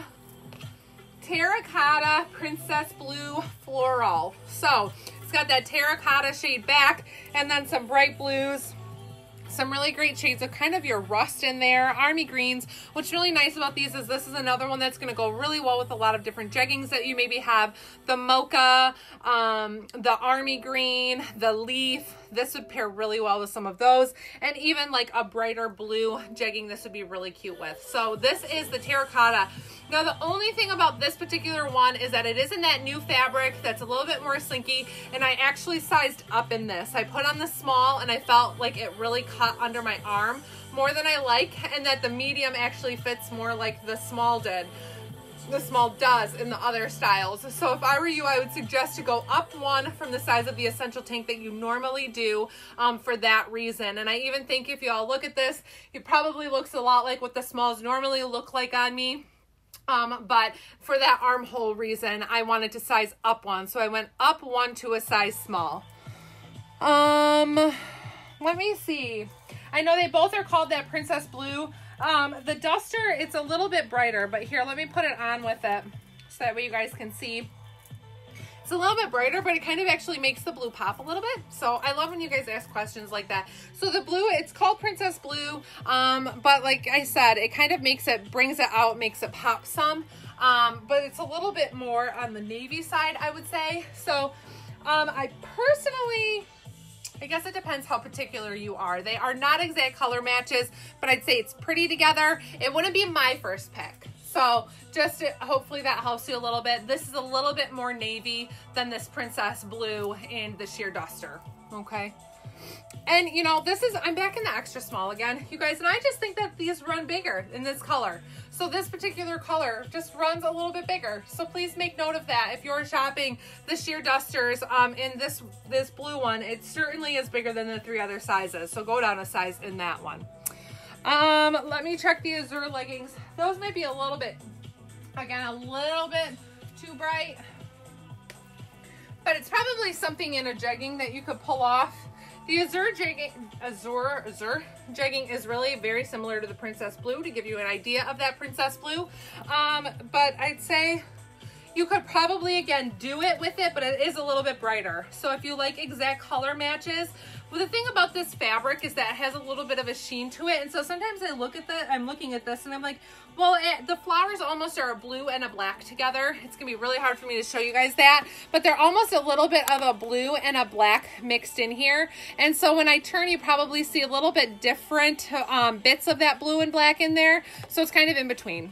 Speaker 1: Princess Blue Floral. So it's got that terracotta shade back and then some bright blues. Some really great shades of kind of your rust in there, army greens. What's really nice about these is this is another one that's going to go really well with a lot of different jeggings that you maybe have. The mocha, the army green, the leaf, this would pair really well with some of those, and even like a brighter blue jegging this would be really cute with. So this is the terracotta. Now the only thing about this particular one is that it is in that new fabric that's a little bit more slinky, and I actually sized up in this. I put on the small and I felt like it really cut under my arm more than I like, and that the medium actually fits more like the small did. The small does in the other styles. So if I were you, I would suggest to go up one from the size of the essential tank that you normally do for that reason. And I even think if you all look at this, it probably looks a lot like what the smalls normally look like on me. But for that armhole reason, I wanted to size up one. So I went up one to a size small. Let me see. I know they both are called that Princess Blue. The duster, it's a little bit brighter, but here, let me put it on with it so that way you guys can see. It's a little bit brighter, but it kind of actually makes the blue pop a little bit. So I love when you guys ask questions like that. So the blue, it's called Princess Blue, but like I said, it kind of makes it, brings it out, makes it pop some, but it's a little bit more on the navy side, I would say. So I personally, I guess it depends how particular you are. They are not exact color matches, but I'd say it's pretty together. It wouldn't be my first pick. So just hopefully that helps you a little bit. This is a little bit more navy than this Princess Blue and the sheer duster. Okay. And you know, this is, I'm back in the extra small again, you guys, and I just think that these run bigger in this color. So this particular color just runs a little bit bigger. So please make note of that. If you're shopping the sheer dusters in this blue one, it certainly is bigger than the 3 other sizes. So go down a size in that one. Let me check the Azure leggings. Those might be a little bit, again, a little bit too bright, but it's probably something in a jegging that you could pull off. The Azure jegging is really very similar to the Princess Blue, to give you an idea of that Princess Blue. But I'd say you could probably, again, do it with it, but it is a little bit brighter. So if you like exact color matches, well, the thing about this fabric is that it has a little bit of a sheen to it. And so sometimes I look at that, I'm looking at this and I'm like, well, the flowers almost are a blue and a black together. It's gonna be really hard for me to show you guys that, but they're almost a little bit of a blue and a black mixed in here. And so when I turn, you probably see a little bit different bits of that blue and black in there. So it's kind of in between.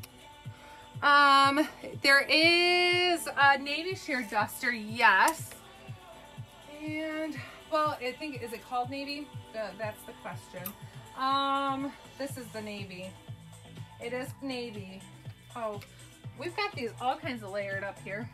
Speaker 1: There is a navy sheer duster, yes. And, well, I think, is it called navy? That's the question. This is the navy. It is navy. Oh, we've got these all kinds of layered up here.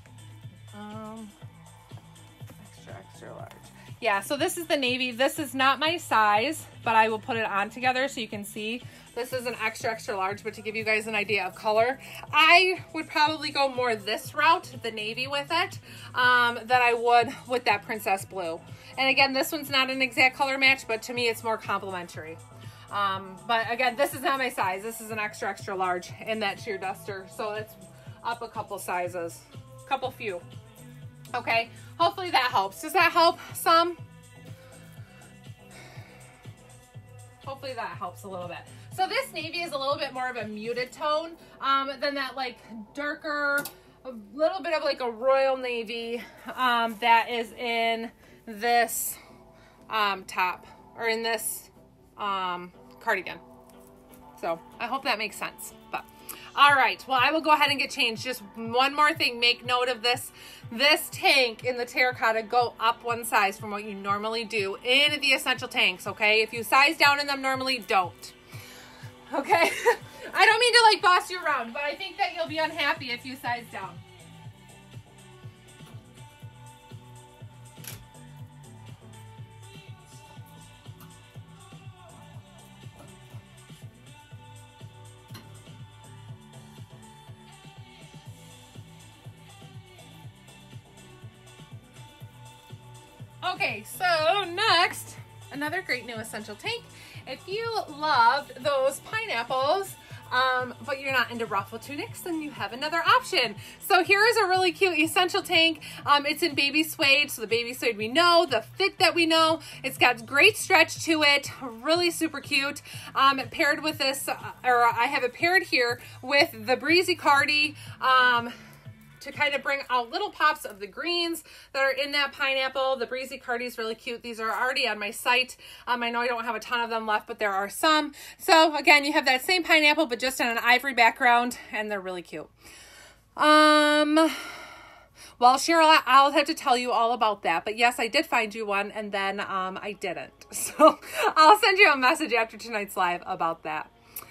Speaker 1: Extra large. Yeah, so this is the navy. This is not my size, but I will put it on together so you can see. This is an extra large, but to give you guys an idea of color, I would probably go more this route, the navy with it, than I would with that Princess Blue. And again, this one's not an exact color match, but to me it's more complimentary. But again, this is not my size. This is an extra large in that sheer duster. So it's up a couple sizes, few. Okay, hopefully that helps. Does that help some? Hopefully that helps a little bit. So this navy is a little bit more of a muted tone than that like darker, a little bit of like a royal navy that is in this top, or in this cardigan. So I hope that makes sense. But all right, well, I will go ahead and get changed. Just one more thing, make note of this. This tank in the terracotta, go up one size from what you normally do in the essential tanks, okay? If you size down in them normally, don't. Okay? I don't mean to like boss you around, but I think that you'll be unhappy if you size down. Okay, so next, another great new essential tank. If you loved those pineapples, but you're not into Ruffle tunics, then you have another option. So here is a really cute essential tank. It's in baby suede, so the baby suede we know, the fit that we know. It's got great stretch to it, really super cute. Paired with this, or I have it paired here with the breezy cardi. to kind of bring out little pops of the greens that are in that pineapple. The Breezy Cardi is really cute. These are already on my site. I know I don't have a ton of them left, but there are some. So again, you have that same pineapple, but just on an ivory background, and they're really cute. Well, Cheryl, I'll have to tell you all about that. But yes, I did find you one, and then I didn't. So I'll send you a message after tonight's live about that.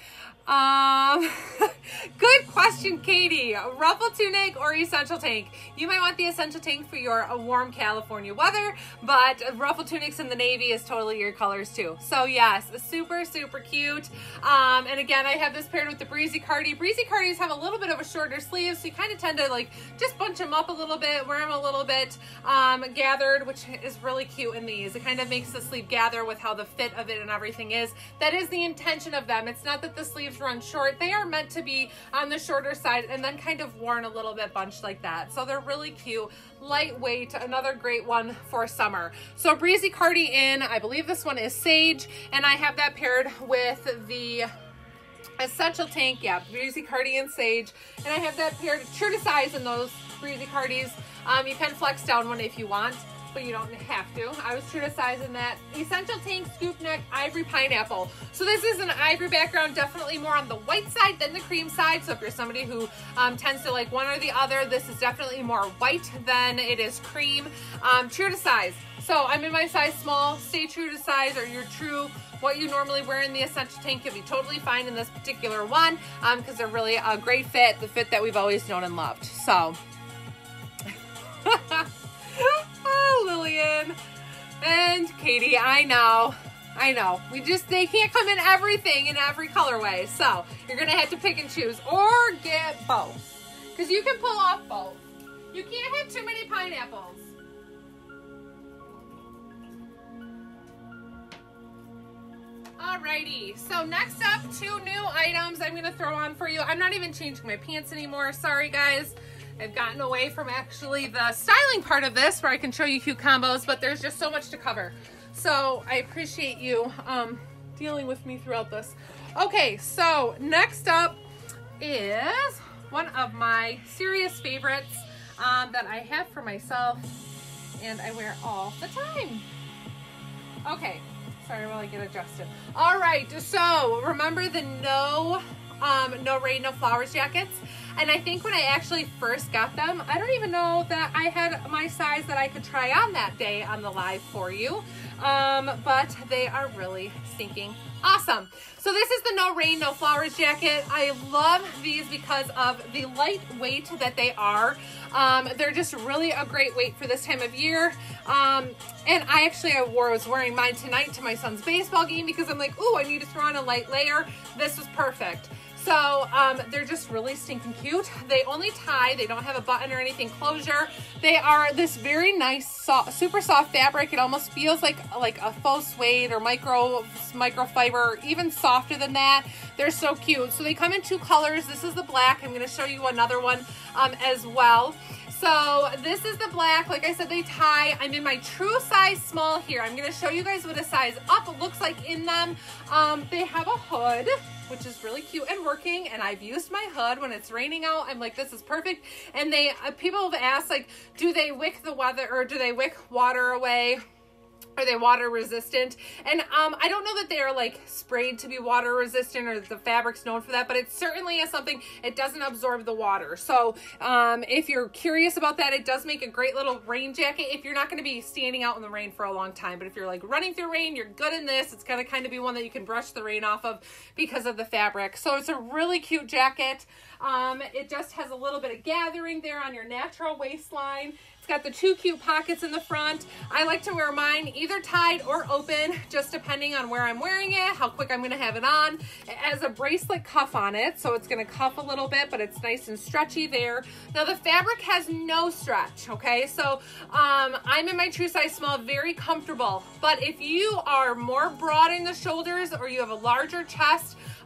Speaker 1: Good question, Katie. Ruffle tunic or essential tank? You might want the essential tank for your warm California weather, but ruffle tunics in the navy is totally your colors too. So yes, super, super cute. And again, I have this paired with the Breezy Cardi. Breezy Cardis have a little bit of a shorter sleeve, so you kind of tend to like just bunch them up a little bit, wear them a little bit gathered, which is really cute in these. It kind of makes the sleeve gather with how the fit of it and everything is. That is the intention of them. It's not that the sleeves run short. They are meant to be on the shorter side and then kind of worn a little bit bunched like that. So they're really cute, lightweight, another great one for summer. So Breezy Cardi in, I believe this one is Sage, and I have that paired with the essential tank. Yeah, Breezy Cardi and Sage, and I have that paired true to size in those Breezy Cardis. You can flex down one if you want, but you don't have to. I was true to size in that. Essential tank, scoop neck, ivory pineapple. So this is an ivory background, definitely more on the white side than the cream side. So if you're somebody who tends to like one or the other, this is definitely more white than it is cream. True to size. So I'm in my size small. Stay true to size, or you're true what you normally wear in the essential tank. You'll be totally fine in this particular one because they're really a great fit, the fit that we've always known and loved. So oh, Lillian and Katie, I know. They can't come in everything in every colorway. So you're going to have to pick and choose or get both, because you can pull off both. You can't have too many pineapples. Alrighty, so next up, 2 new items I'm going to throw on for you. I'm not even changing my pants anymore. Sorry, guys. I've gotten away from actually the styling part of this where I can show you cute combos, but there's just so much to cover. So I appreciate you dealing with me throughout this. Okay, so next up is one of my serious favorites that I have for myself and I wear all the time. Okay, sorry while I get adjusted. All right, so remember the no rain, no flowers jackets? And I think when I actually first got them, I don't even know that I had my size that I could try on that day on the live for you. But they are really stinking awesome. So this is the no rain, no flowers jacket. I love these because of the lightweight that they are. They're just really a great weight for this time of year. And I was wearing mine tonight to my son's baseball game because I'm like, ooh, I need to throw on a light layer. This was perfect. So they're just really stinking cute. They only tie. They don't have a button or anything closure. They are this very nice, super soft fabric. It almost feels like a faux suede or microfiber, even softer than that. They're so cute. So they come in 2 colors. This is the black. I'm going to show you another one as well. So this is the black. Like I said, they tie. I'm in my true size small here. I'm going to show you guys what a size up looks like in them. They have a hood, which is really cute and working, and I've used my hood when it's raining out. I'm like, this is perfect. And they people have asked, like, do they wick the weather, or do they wick water away? Are they water resistant? And I don't know that they are like sprayed to be water resistant or the fabric's known for that, but it certainly is something, it doesn't absorb the water. So if you're curious about that, it does make a great little rain jacket if you're not going to be standing out in the rain for a long time. But if you're like running through rain, you're good in this. It's going to kind of be one that you can brush the rain off of because of the fabric. So it's a really cute jacket. It just has a little bit of gathering there on your natural waistline. It's got the 2 cute pockets in the front. I like to wear mine either tied or open, just depending on where I'm wearing it, how quick I'm going to have it on. It has a bracelet cuff on it, so it's going to cuff a little bit, but it's nice and stretchy there. Now the fabric has no stretch, okay? So I'm in my true size small, very comfortable. But if you are more broad in the shoulders or you have a larger chest,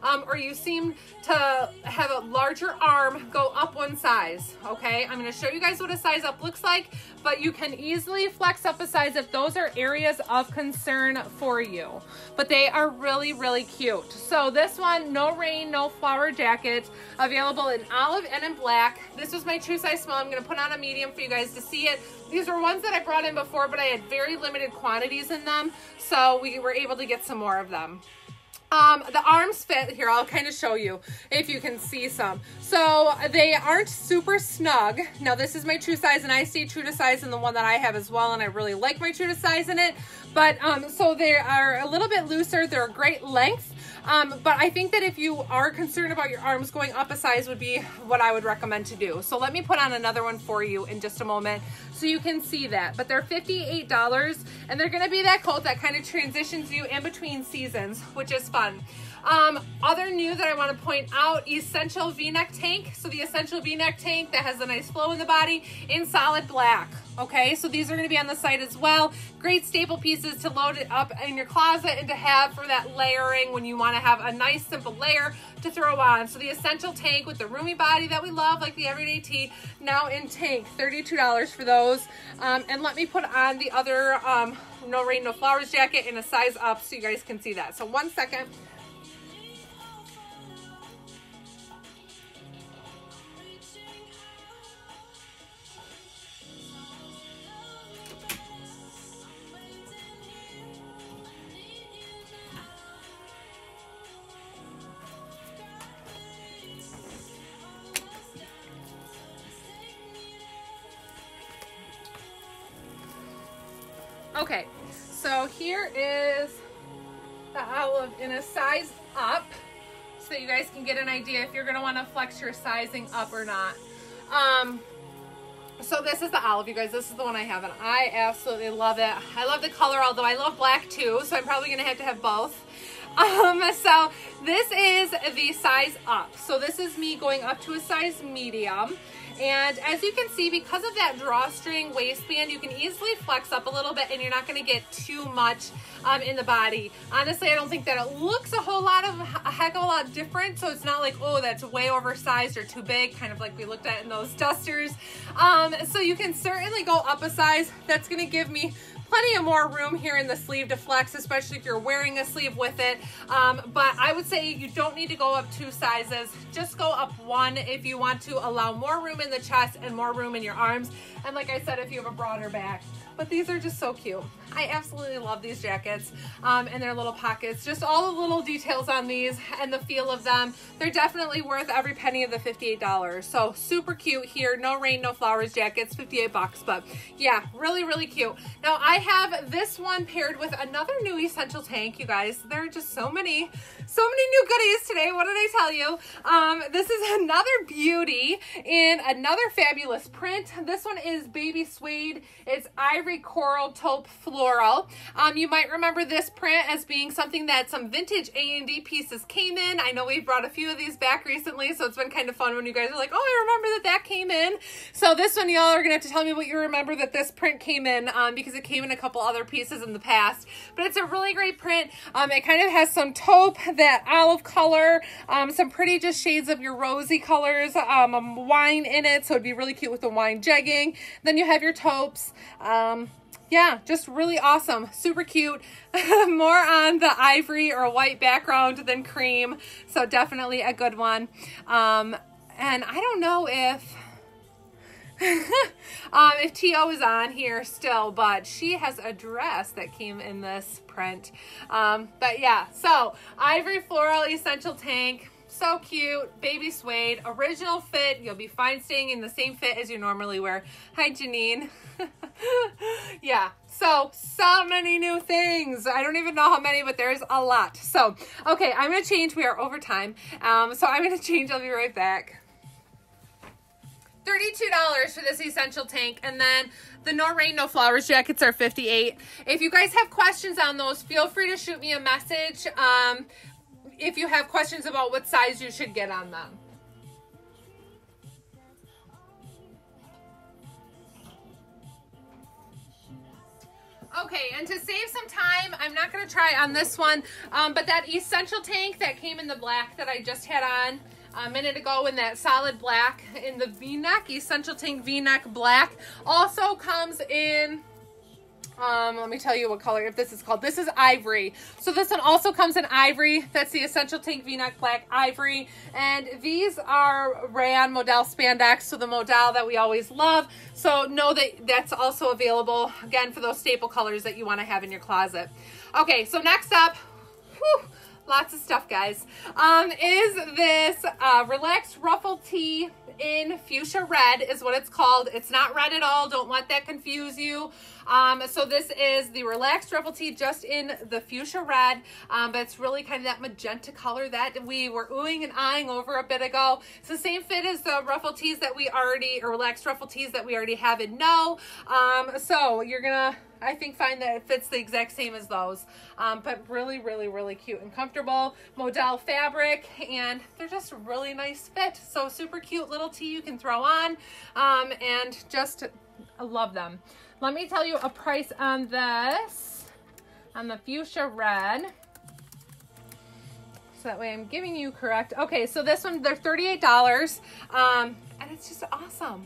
Speaker 1: or you seem to have a larger arm, go up one size, okay? I'm gonna show you guys what a size up looks like, but you can easily flex up a size if those are areas of concern for you. But they are really, really cute. So this one, no rain, no flower jacket, available in olive and in black. This was my true size small. I'm gonna put on a medium for you guys to see it. These were ones that I brought in before, but I had very limited quantities in them, so we were able to get some more of them. The arms fit, here, I'll kind of show you if you can see some. So they aren't super snug. Now this is my true size, and I stay true to size in the one that I have as well, and I really like my true to size in it. But so they are a little bit looser. They're a great length. But I think that if you are concerned about your arms, going up a size would be what I would recommend to do. So let me put on another one for you in just a moment so you can see that. But they're $58, and they're gonna be that coat that kind of transitions you in between seasons, which is fun. Other new that I want to point out, Essential V-neck tank. So the Essential V-neck tank that has a nice flow in the body in solid black. Okay, so these are going to be on the site as well. Great staple pieces to load it up in your closet and to have for that layering when you want to have a nice simple layer to throw on. So the Essential tank with the roomy body that we love, like the everyday tee, now in tank, $32 for those. And let me put on the other no rain, no flowers jacket in a size up so you guys can see that. So 1 second. Okay, so here is the olive in a size up, so you guys can get an idea if you're going to want to flex your sizing up or not. So this is the olive, you guys. This is the one I have, and I absolutely love it. I love the color, although I love black too, so I'm probably going to have both. So this is the size up. So this is me going up to a size medium. And as you can see, because of that drawstring waistband, you can easily flex up a little bit and you're not going to get too much in the body. Honestly, I don't think that it looks a heck of a lot different. So it's not like, oh, that's way oversized or too big, kind of like we looked at in those dusters. So you can certainly go up a size. That's going to give me plenty of more room here in the sleeve to flex, especially if you're wearing a sleeve with it. But I would say you don't need to go up 2 sizes. Just go up 1 if you want to allow more room in the chest and more room in your arms. And like I said, if you have a broader back. But these are just so cute. I absolutely love these jackets and their little pockets. Just all the little details on these and the feel of them. They're definitely worth every penny of the $58. So super cute here. No rain, no flowers jackets, 58 bucks. But yeah, really, really cute. Now I have this one paired with another new Essential tank, you guys. There are just so many new goodies today. What did I tell you? This is another beauty in another fabulous print. This one is baby suede. It's ivory coral taupe floral. You might remember this print as being something that some vintage A&D pieces came in. I know we've brought a few of these back recently, so it's been kind of fun when you guys are like, oh, I remember that came in. So this one, y'all are gonna have to tell me what you remember that this print came in, because it came in a couple other pieces in the past. But it's a really great print. It kind of has some taupe, that olive color, some pretty just shades of your rosy colors, wine in it, so it'd be really cute with the wine jegging. Then you have your taupes. Yeah, just really awesome. Super cute. More on the ivory or white background than cream. So definitely a good one. And I don't know if T.O. is on here still, but she has a dress that came in this print. But yeah, so ivory floral Essential tank. So cute, baby suede, original fit. You'll be fine staying in the same fit as you normally wear. Hi, Janine. Yeah, so many new things. I don't even know how many, but there's a lot. So, okay, I'm going to change. We are over time. So I'm going to change. I'll be right back. $32 for this Essential tank, and then the No Rain, No Flowers jackets are $58. If you guys have questions on those, feel free to shoot me a message. If you have questions about what size you should get on them. Okay, and to save some time, I'm not going to try on this one, but that Essential tank that came in the black that I just had on a minute ago in that solid black in the V-neck, Essential tank V-neck black, also comes in, let me tell you what color, if this is called, this is ivory. So this one also comes in ivory. That's the Essential tank V-neck black ivory. And these are rayon modal spandex, so the modal that we always love. So know that that's also available, again, for those staple colors that you want to have in your closet. Okay, so next up, whew, lots of stuff, guys, is this Relaxed Ruffle Tee in Fuchsia Red is what it's called. It's not red at all. Don't let that confuse you. So this is the Relaxed Ruffle Tee just in the Fuchsia Red, but it's really kind of that magenta color that we were oohing and eyeing over a bit ago. It's the same fit as the Ruffle Tees that we already, or Relaxed Ruffle Tees that we already have in No. So you're gonna, I think, find that it fits the exact same as those, but really, really, really cute and comfortable modal fabric, and they're just a really nice fit. So super cute little tee you can throw on, and just, I love them. Let me tell you a price on this, on the Fuchsia Red, so that way I'm giving you correct. Okay, so this one, they're $38, and it's just awesome.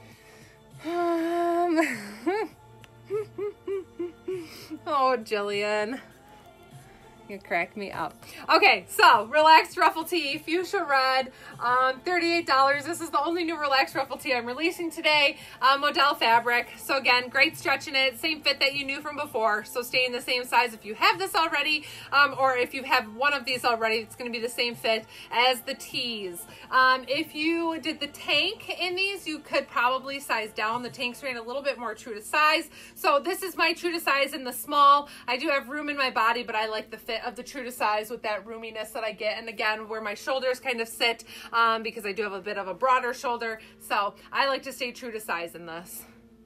Speaker 1: Oh, Jillian, you cracked me up. Okay, so Relaxed Ruffle Tee, Fuchsia Red, $38. This is the only new Relaxed Ruffle Tee I'm releasing today. Modal fabric. So again, great stretch in it. Same fit that you knew from before. So stay in the same size if you have this already, or if you have one of these already, it's going to be the same fit as the tees. If you did the tank in these, you could probably size down. The tanks ran a little bit more true to size. So this is my true to size in the small. I do have room in my body, but I like the fit of the true to size with that roominess that I get, and again where my shoulders kind of sit, because I do have a bit of a broader shoulder, so I like to stay true to size in this.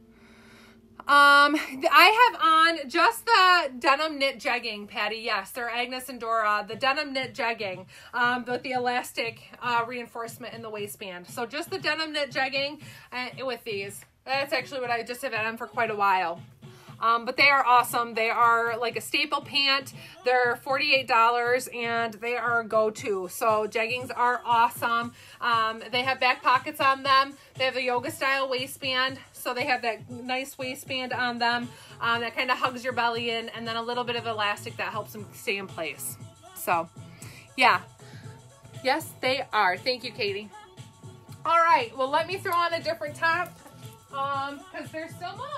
Speaker 1: I have on just the denim knit jegging, Patty. Yes, they're Agnes and Dora, the denim knit jegging, with the elastic reinforcement in the waistband. So just the denim knit jegging with these. That's actually what I just have on for quite a while. But they are awesome. They are like a staple pant. They're $48 and they are a go-to. So jeggings are awesome. They have back pockets on them. They have a yoga style waistband. So they have that nice waistband on them that kind of hugs your belly in, and then a little bit of elastic that helps them stay in place. So yeah, yes, they are. Thank you, Katie. All right, well, let me throw on a different top because there's still more.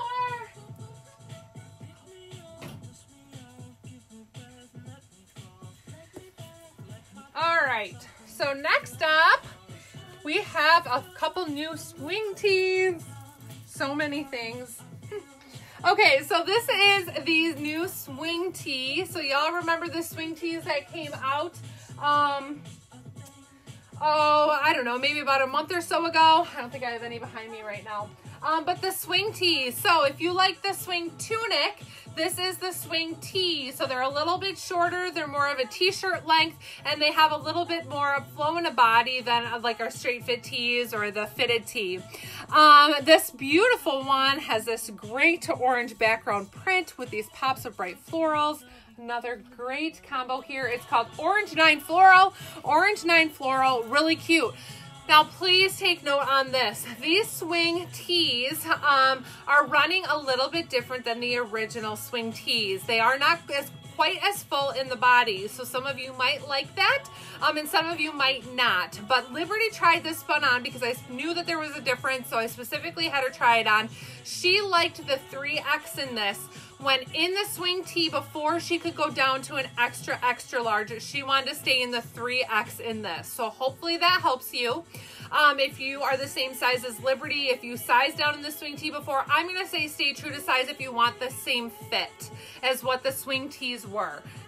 Speaker 1: All right, so next up, we have a couple new swing tees. So many things. Okay, so this is the new swing tee. So y'all remember the swing tees that came out, oh, I don't know, maybe about a month or so ago. I don't think I have any behind me right now. But the swing tees, so if you like the swing tunic, this is the swing tee. So they're a little bit shorter, they're more of a t-shirt length, and they have a little bit more flow in the body than like our straight fit tees or the fitted tee. This beautiful one has this great orange background print with these pops of bright florals. Another great combo here. It's called Orange 9 Floral. Orange 9 Floral, really cute. Now, please take note on this. These swing tees are running a little bit different than the original swing tees. They are not quite as full in the body, so some of you might like that, and some of you might not. But Liberty tried this spun on because I knew that there was a difference, so I specifically had her try it on. She liked the 3X in this. When in the swing tee, before she could go down to an extra, extra large, she wanted to stay in the 3X in this. So hopefully that helps you. If you are the same size as Liberty, if you sized down in the swing tee before, I'm going to say stay true to size if you want the same fit as what the swing tees were.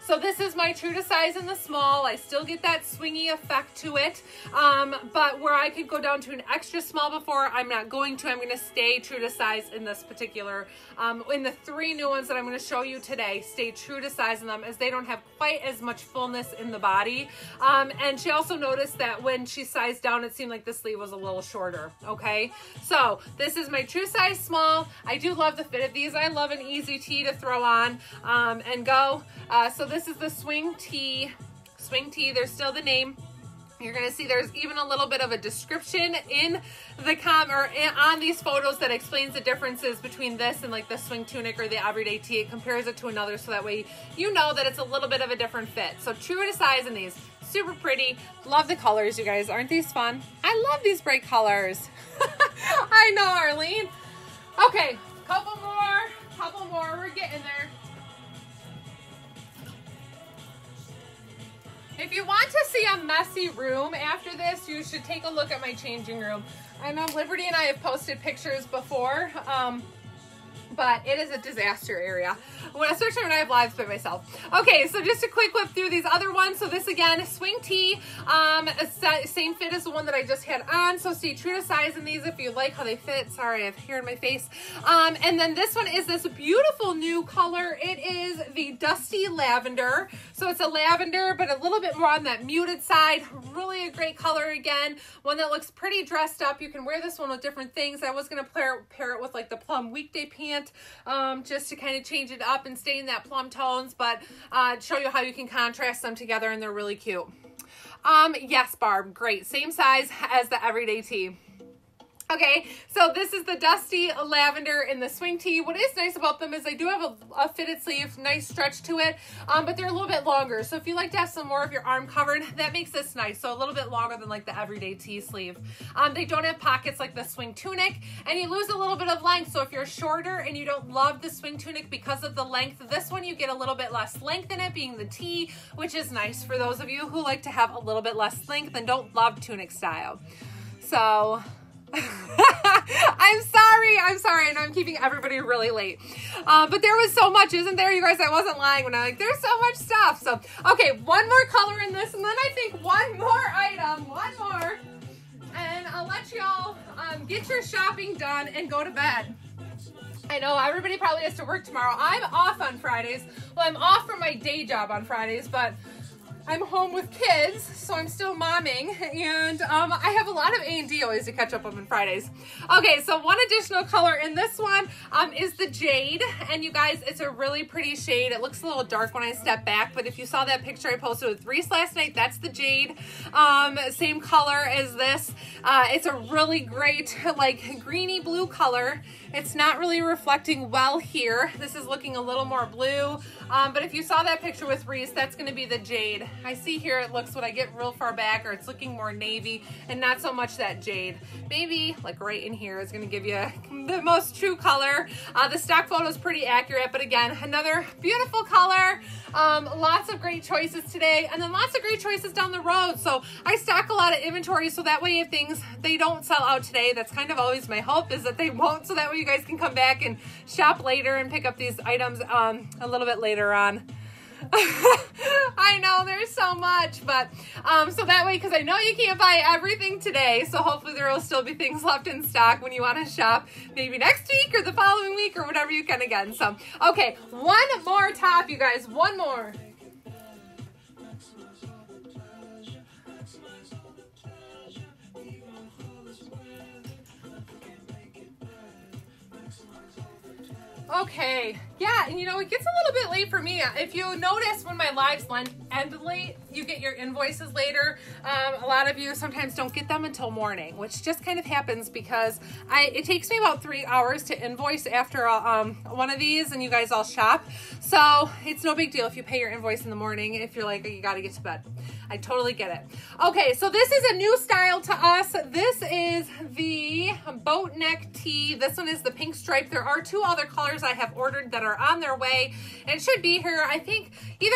Speaker 1: So this is my true to size in the small. I still get that swingy effect to it. But where I could go down to an extra small before, I'm not going to. I'm going to stay true to size in this particular, in the 3 new ones that I'm going to show you today, stay true to size in them as they don't have quite as much fullness in the body. And she also noticed that when she sized down, it seemed like the sleeve was a little shorter. Okay. So this is my true size small. I do love the fit of these. I love an easy tee to throw on, and go. So this is the swing tee. There's still the name. You're going to see there's even a little bit of a description in the on these photos that explains the differences between this and like the swing tunic or the everyday tee. It compares it to another so that way you know that it's a little bit of a different fit. So true to size in these. Super pretty. Love the colors, you guys. Aren't these fun? I love these bright colors. I know, Arlene. Okay, couple more. We're getting there. If you want to see a messy room after this, you should take a look at my changing room. I know Liberty and I have posted pictures before, but it is a disaster area, especially when I have lives by myself. Okay, so just a quick whip through these other ones. So this again, swing tee, same fit as the one that I just had on. So stay true to size in these if you like how they fit. Sorry, I have hair in my face. And then this one is this beautiful new color. It is the Dusty Lavender. So it's a lavender, but a little bit more on that muted side. Really a great color again. One that looks pretty dressed up. You can wear this one with different things. I was going to pair it with like the plum weekday pant, just to kind of change it up and stay in that plum tones, but show you how you can contrast them together, and they're really cute. Yes, Barb, great. Same size as the everyday tee. Okay, so this is the Dusty Lavender in the swing tee. What is nice about them is they do have a fitted sleeve, nice stretch to it, but they're a little bit longer. So if you like to have some more of your arm covered, that makes this nice. So a little bit longer than like the everyday tee sleeve. They don't have pockets like the swing tunic, and you lose a little bit of length. So if you're shorter and you don't love the swing tunic because of the length, this one you get a little bit less length in it, being the tee, which is nice for those of you who like to have a little bit less length and don't love tunic style. So I'm sorry. I know I'm keeping everybody really late. But there was so much, isn't there, you guys? I wasn't lying when I'm like, there's so much stuff. So, okay, one more color in this, and then I think one more item, and I'll let y'all get your shopping done and go to bed. I know everybody probably has to work tomorrow. I'm off on Fridays. Well, I'm off from my day job on Fridays, but I'm home with kids, so I'm still momming, and I have a lot of A&D always to catch up on Fridays. Okay, so one additional color in this one is the Jade, and you guys, it's a really pretty shade. It looks a little dark when I step back, but if you saw that picture I posted with Reese last night, that's the Jade. Same color as this. It's a really great, like, greeny blue color. It's not really reflecting well here. This is looking a little more blue, but if you saw that picture with Reese, that's going to be the Jade. I see here it looks, when I get real far back, or it's looking more navy and not so much that Jade. Maybe like right in here is going to give you the most true color. The stock photo is pretty accurate, but again, another beautiful color. Lots of great choices today, and then lots of great choices down the road. So I stock a lot of inventory, so that way if they don't sell out today, that's kind of always my hope, is that they won't, so that way you guys can come back and shop later and pick up these items a little bit later on. I know there's so much, but so that way, because I know you can't buy everything today, so hopefully there will still be things left in stock when you want to shop maybe next week or the following week or whatever you can again. So okay, one more top, you guys, one more. Okay, yeah, and you know, it gets a little bit late for me. If you notice, when my lives end late, you get your invoices later. A lot of you sometimes don't get them until morning, which just kind of happens because it takes me about 3 hours to invoice after one of these, and you guys all shop. So it's no big deal if you pay your invoice in the morning if you're like, you got to get to bed. I totally get it. Okay, so this is a new style to us. This is the Boatneck tee. This one is the pink stripe. There are 2 other colors I have ordered that are on their way, and it should be here, I think, either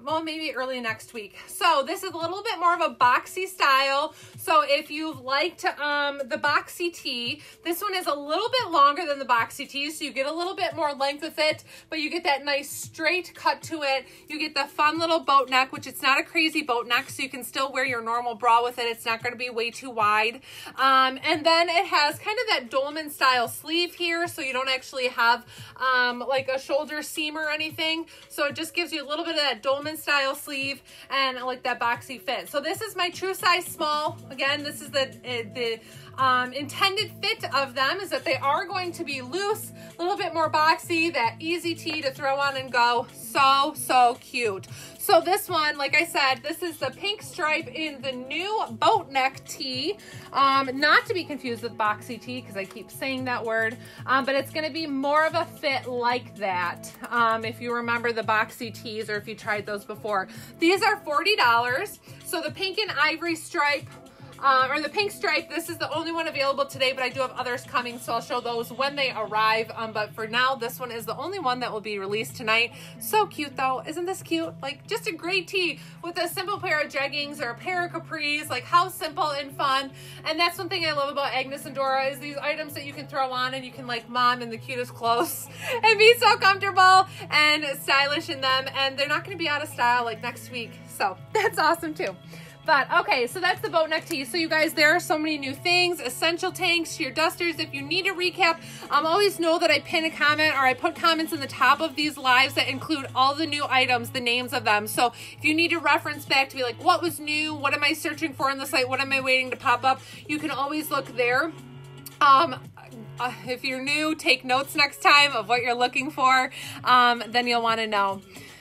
Speaker 1: well, maybe early next week. So this is a little bit more of a boxy style. So if you've liked the boxy tee, this one is a little bit longer than the boxy tee, so you get a little bit more length with it, but you get that nice straight cut to it. You get the fun little boat neck, which it's not a crazy boat neck, so you can still wear your normal bra with it. It's not going to be way too wide. And then it has kind of that dolman style sleeve here, so you don't actually have like a shoulder seam or anything. So it just gives you a little bit of that dolman style sleeve and like that boxy fit. So this is my true size small. Again, this is the intended fit of them is that they are going to be loose, a little bit more boxy, that easy tee to throw on and go. So cute. So this one, like I said, this is the pink stripe in the new boat neck tee. Not to be confused with boxy tee, because I keep saying that word, but it's going to be more of a fit like that. If you remember the boxy tees or if you tried those before. These are $40. So the pink and ivory stripe, or the pink stripe, this is the only one available today, but I do have others coming, so I'll show those when they arrive. But for now, this one is the only one that will be released tonight. So cute though. Isn't this cute? Like just a great tee with a simple pair of jeggings or a pair of capris. Like how simple and fun. And that's one thing I love about Agnes and Dora is these items that you can throw on and you can like mom in the cutest clothes and be so comfortable and stylish in them. And they're not going to be out of style like next week. So that's awesome too. But okay, so that's the boat neck tee. So you guys, there are so many new things, essential tanks, sheer dusters. If you need a recap, always know that I pin a comment or I put comments in the top of these lives that include all the new items, the names of them. So if you need to reference back to be like, what was new? What am I searching for on the site? What am I waiting to pop up? You can always look there. If you're new, take notes next time of what you're looking for. Then you'll want to know.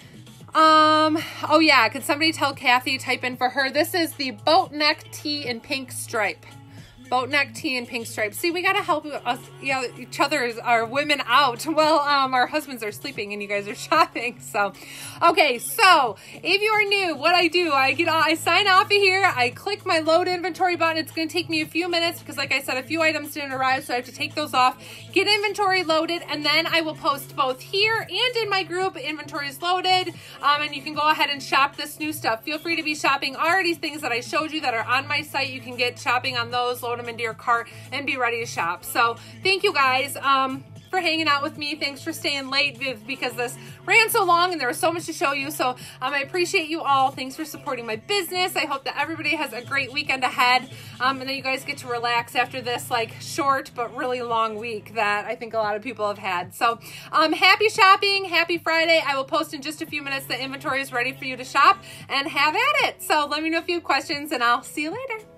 Speaker 1: Oh yeah, could somebody tell Kathy, type in for her, this is the boat neck tee in pink stripe. Boat neck tee and pink stripes. See, we got to help us, each other, our women out. Well, our husbands are sleeping and you guys are shopping. So, okay. So if you are new, what I do, I sign off of here. I click my load inventory button. It's going to take me a few minutes because like I said, a few items didn't arrive. So I have to take those off, get inventory loaded, and then I will post both here and in my group, inventory is loaded. And you can go ahead and shop this new stuff. Feel free to be shopping already things that I showed you that are on my site. You can get shopping on those, load them into your cart and be ready to shop. So thank you guys for hanging out with me. Thanks for staying late because this ran so long and there was so much to show you. So I appreciate you all. Thanks for supporting my business. I hope that everybody has a great weekend ahead. And then you guys get to relax after this like short but really long week that I think a lot of people have had. So happy shopping. Happy Friday. I will post in just a few minutes. The inventory is ready for you to shop and have at it. So let me know if you have questions and I'll see you later.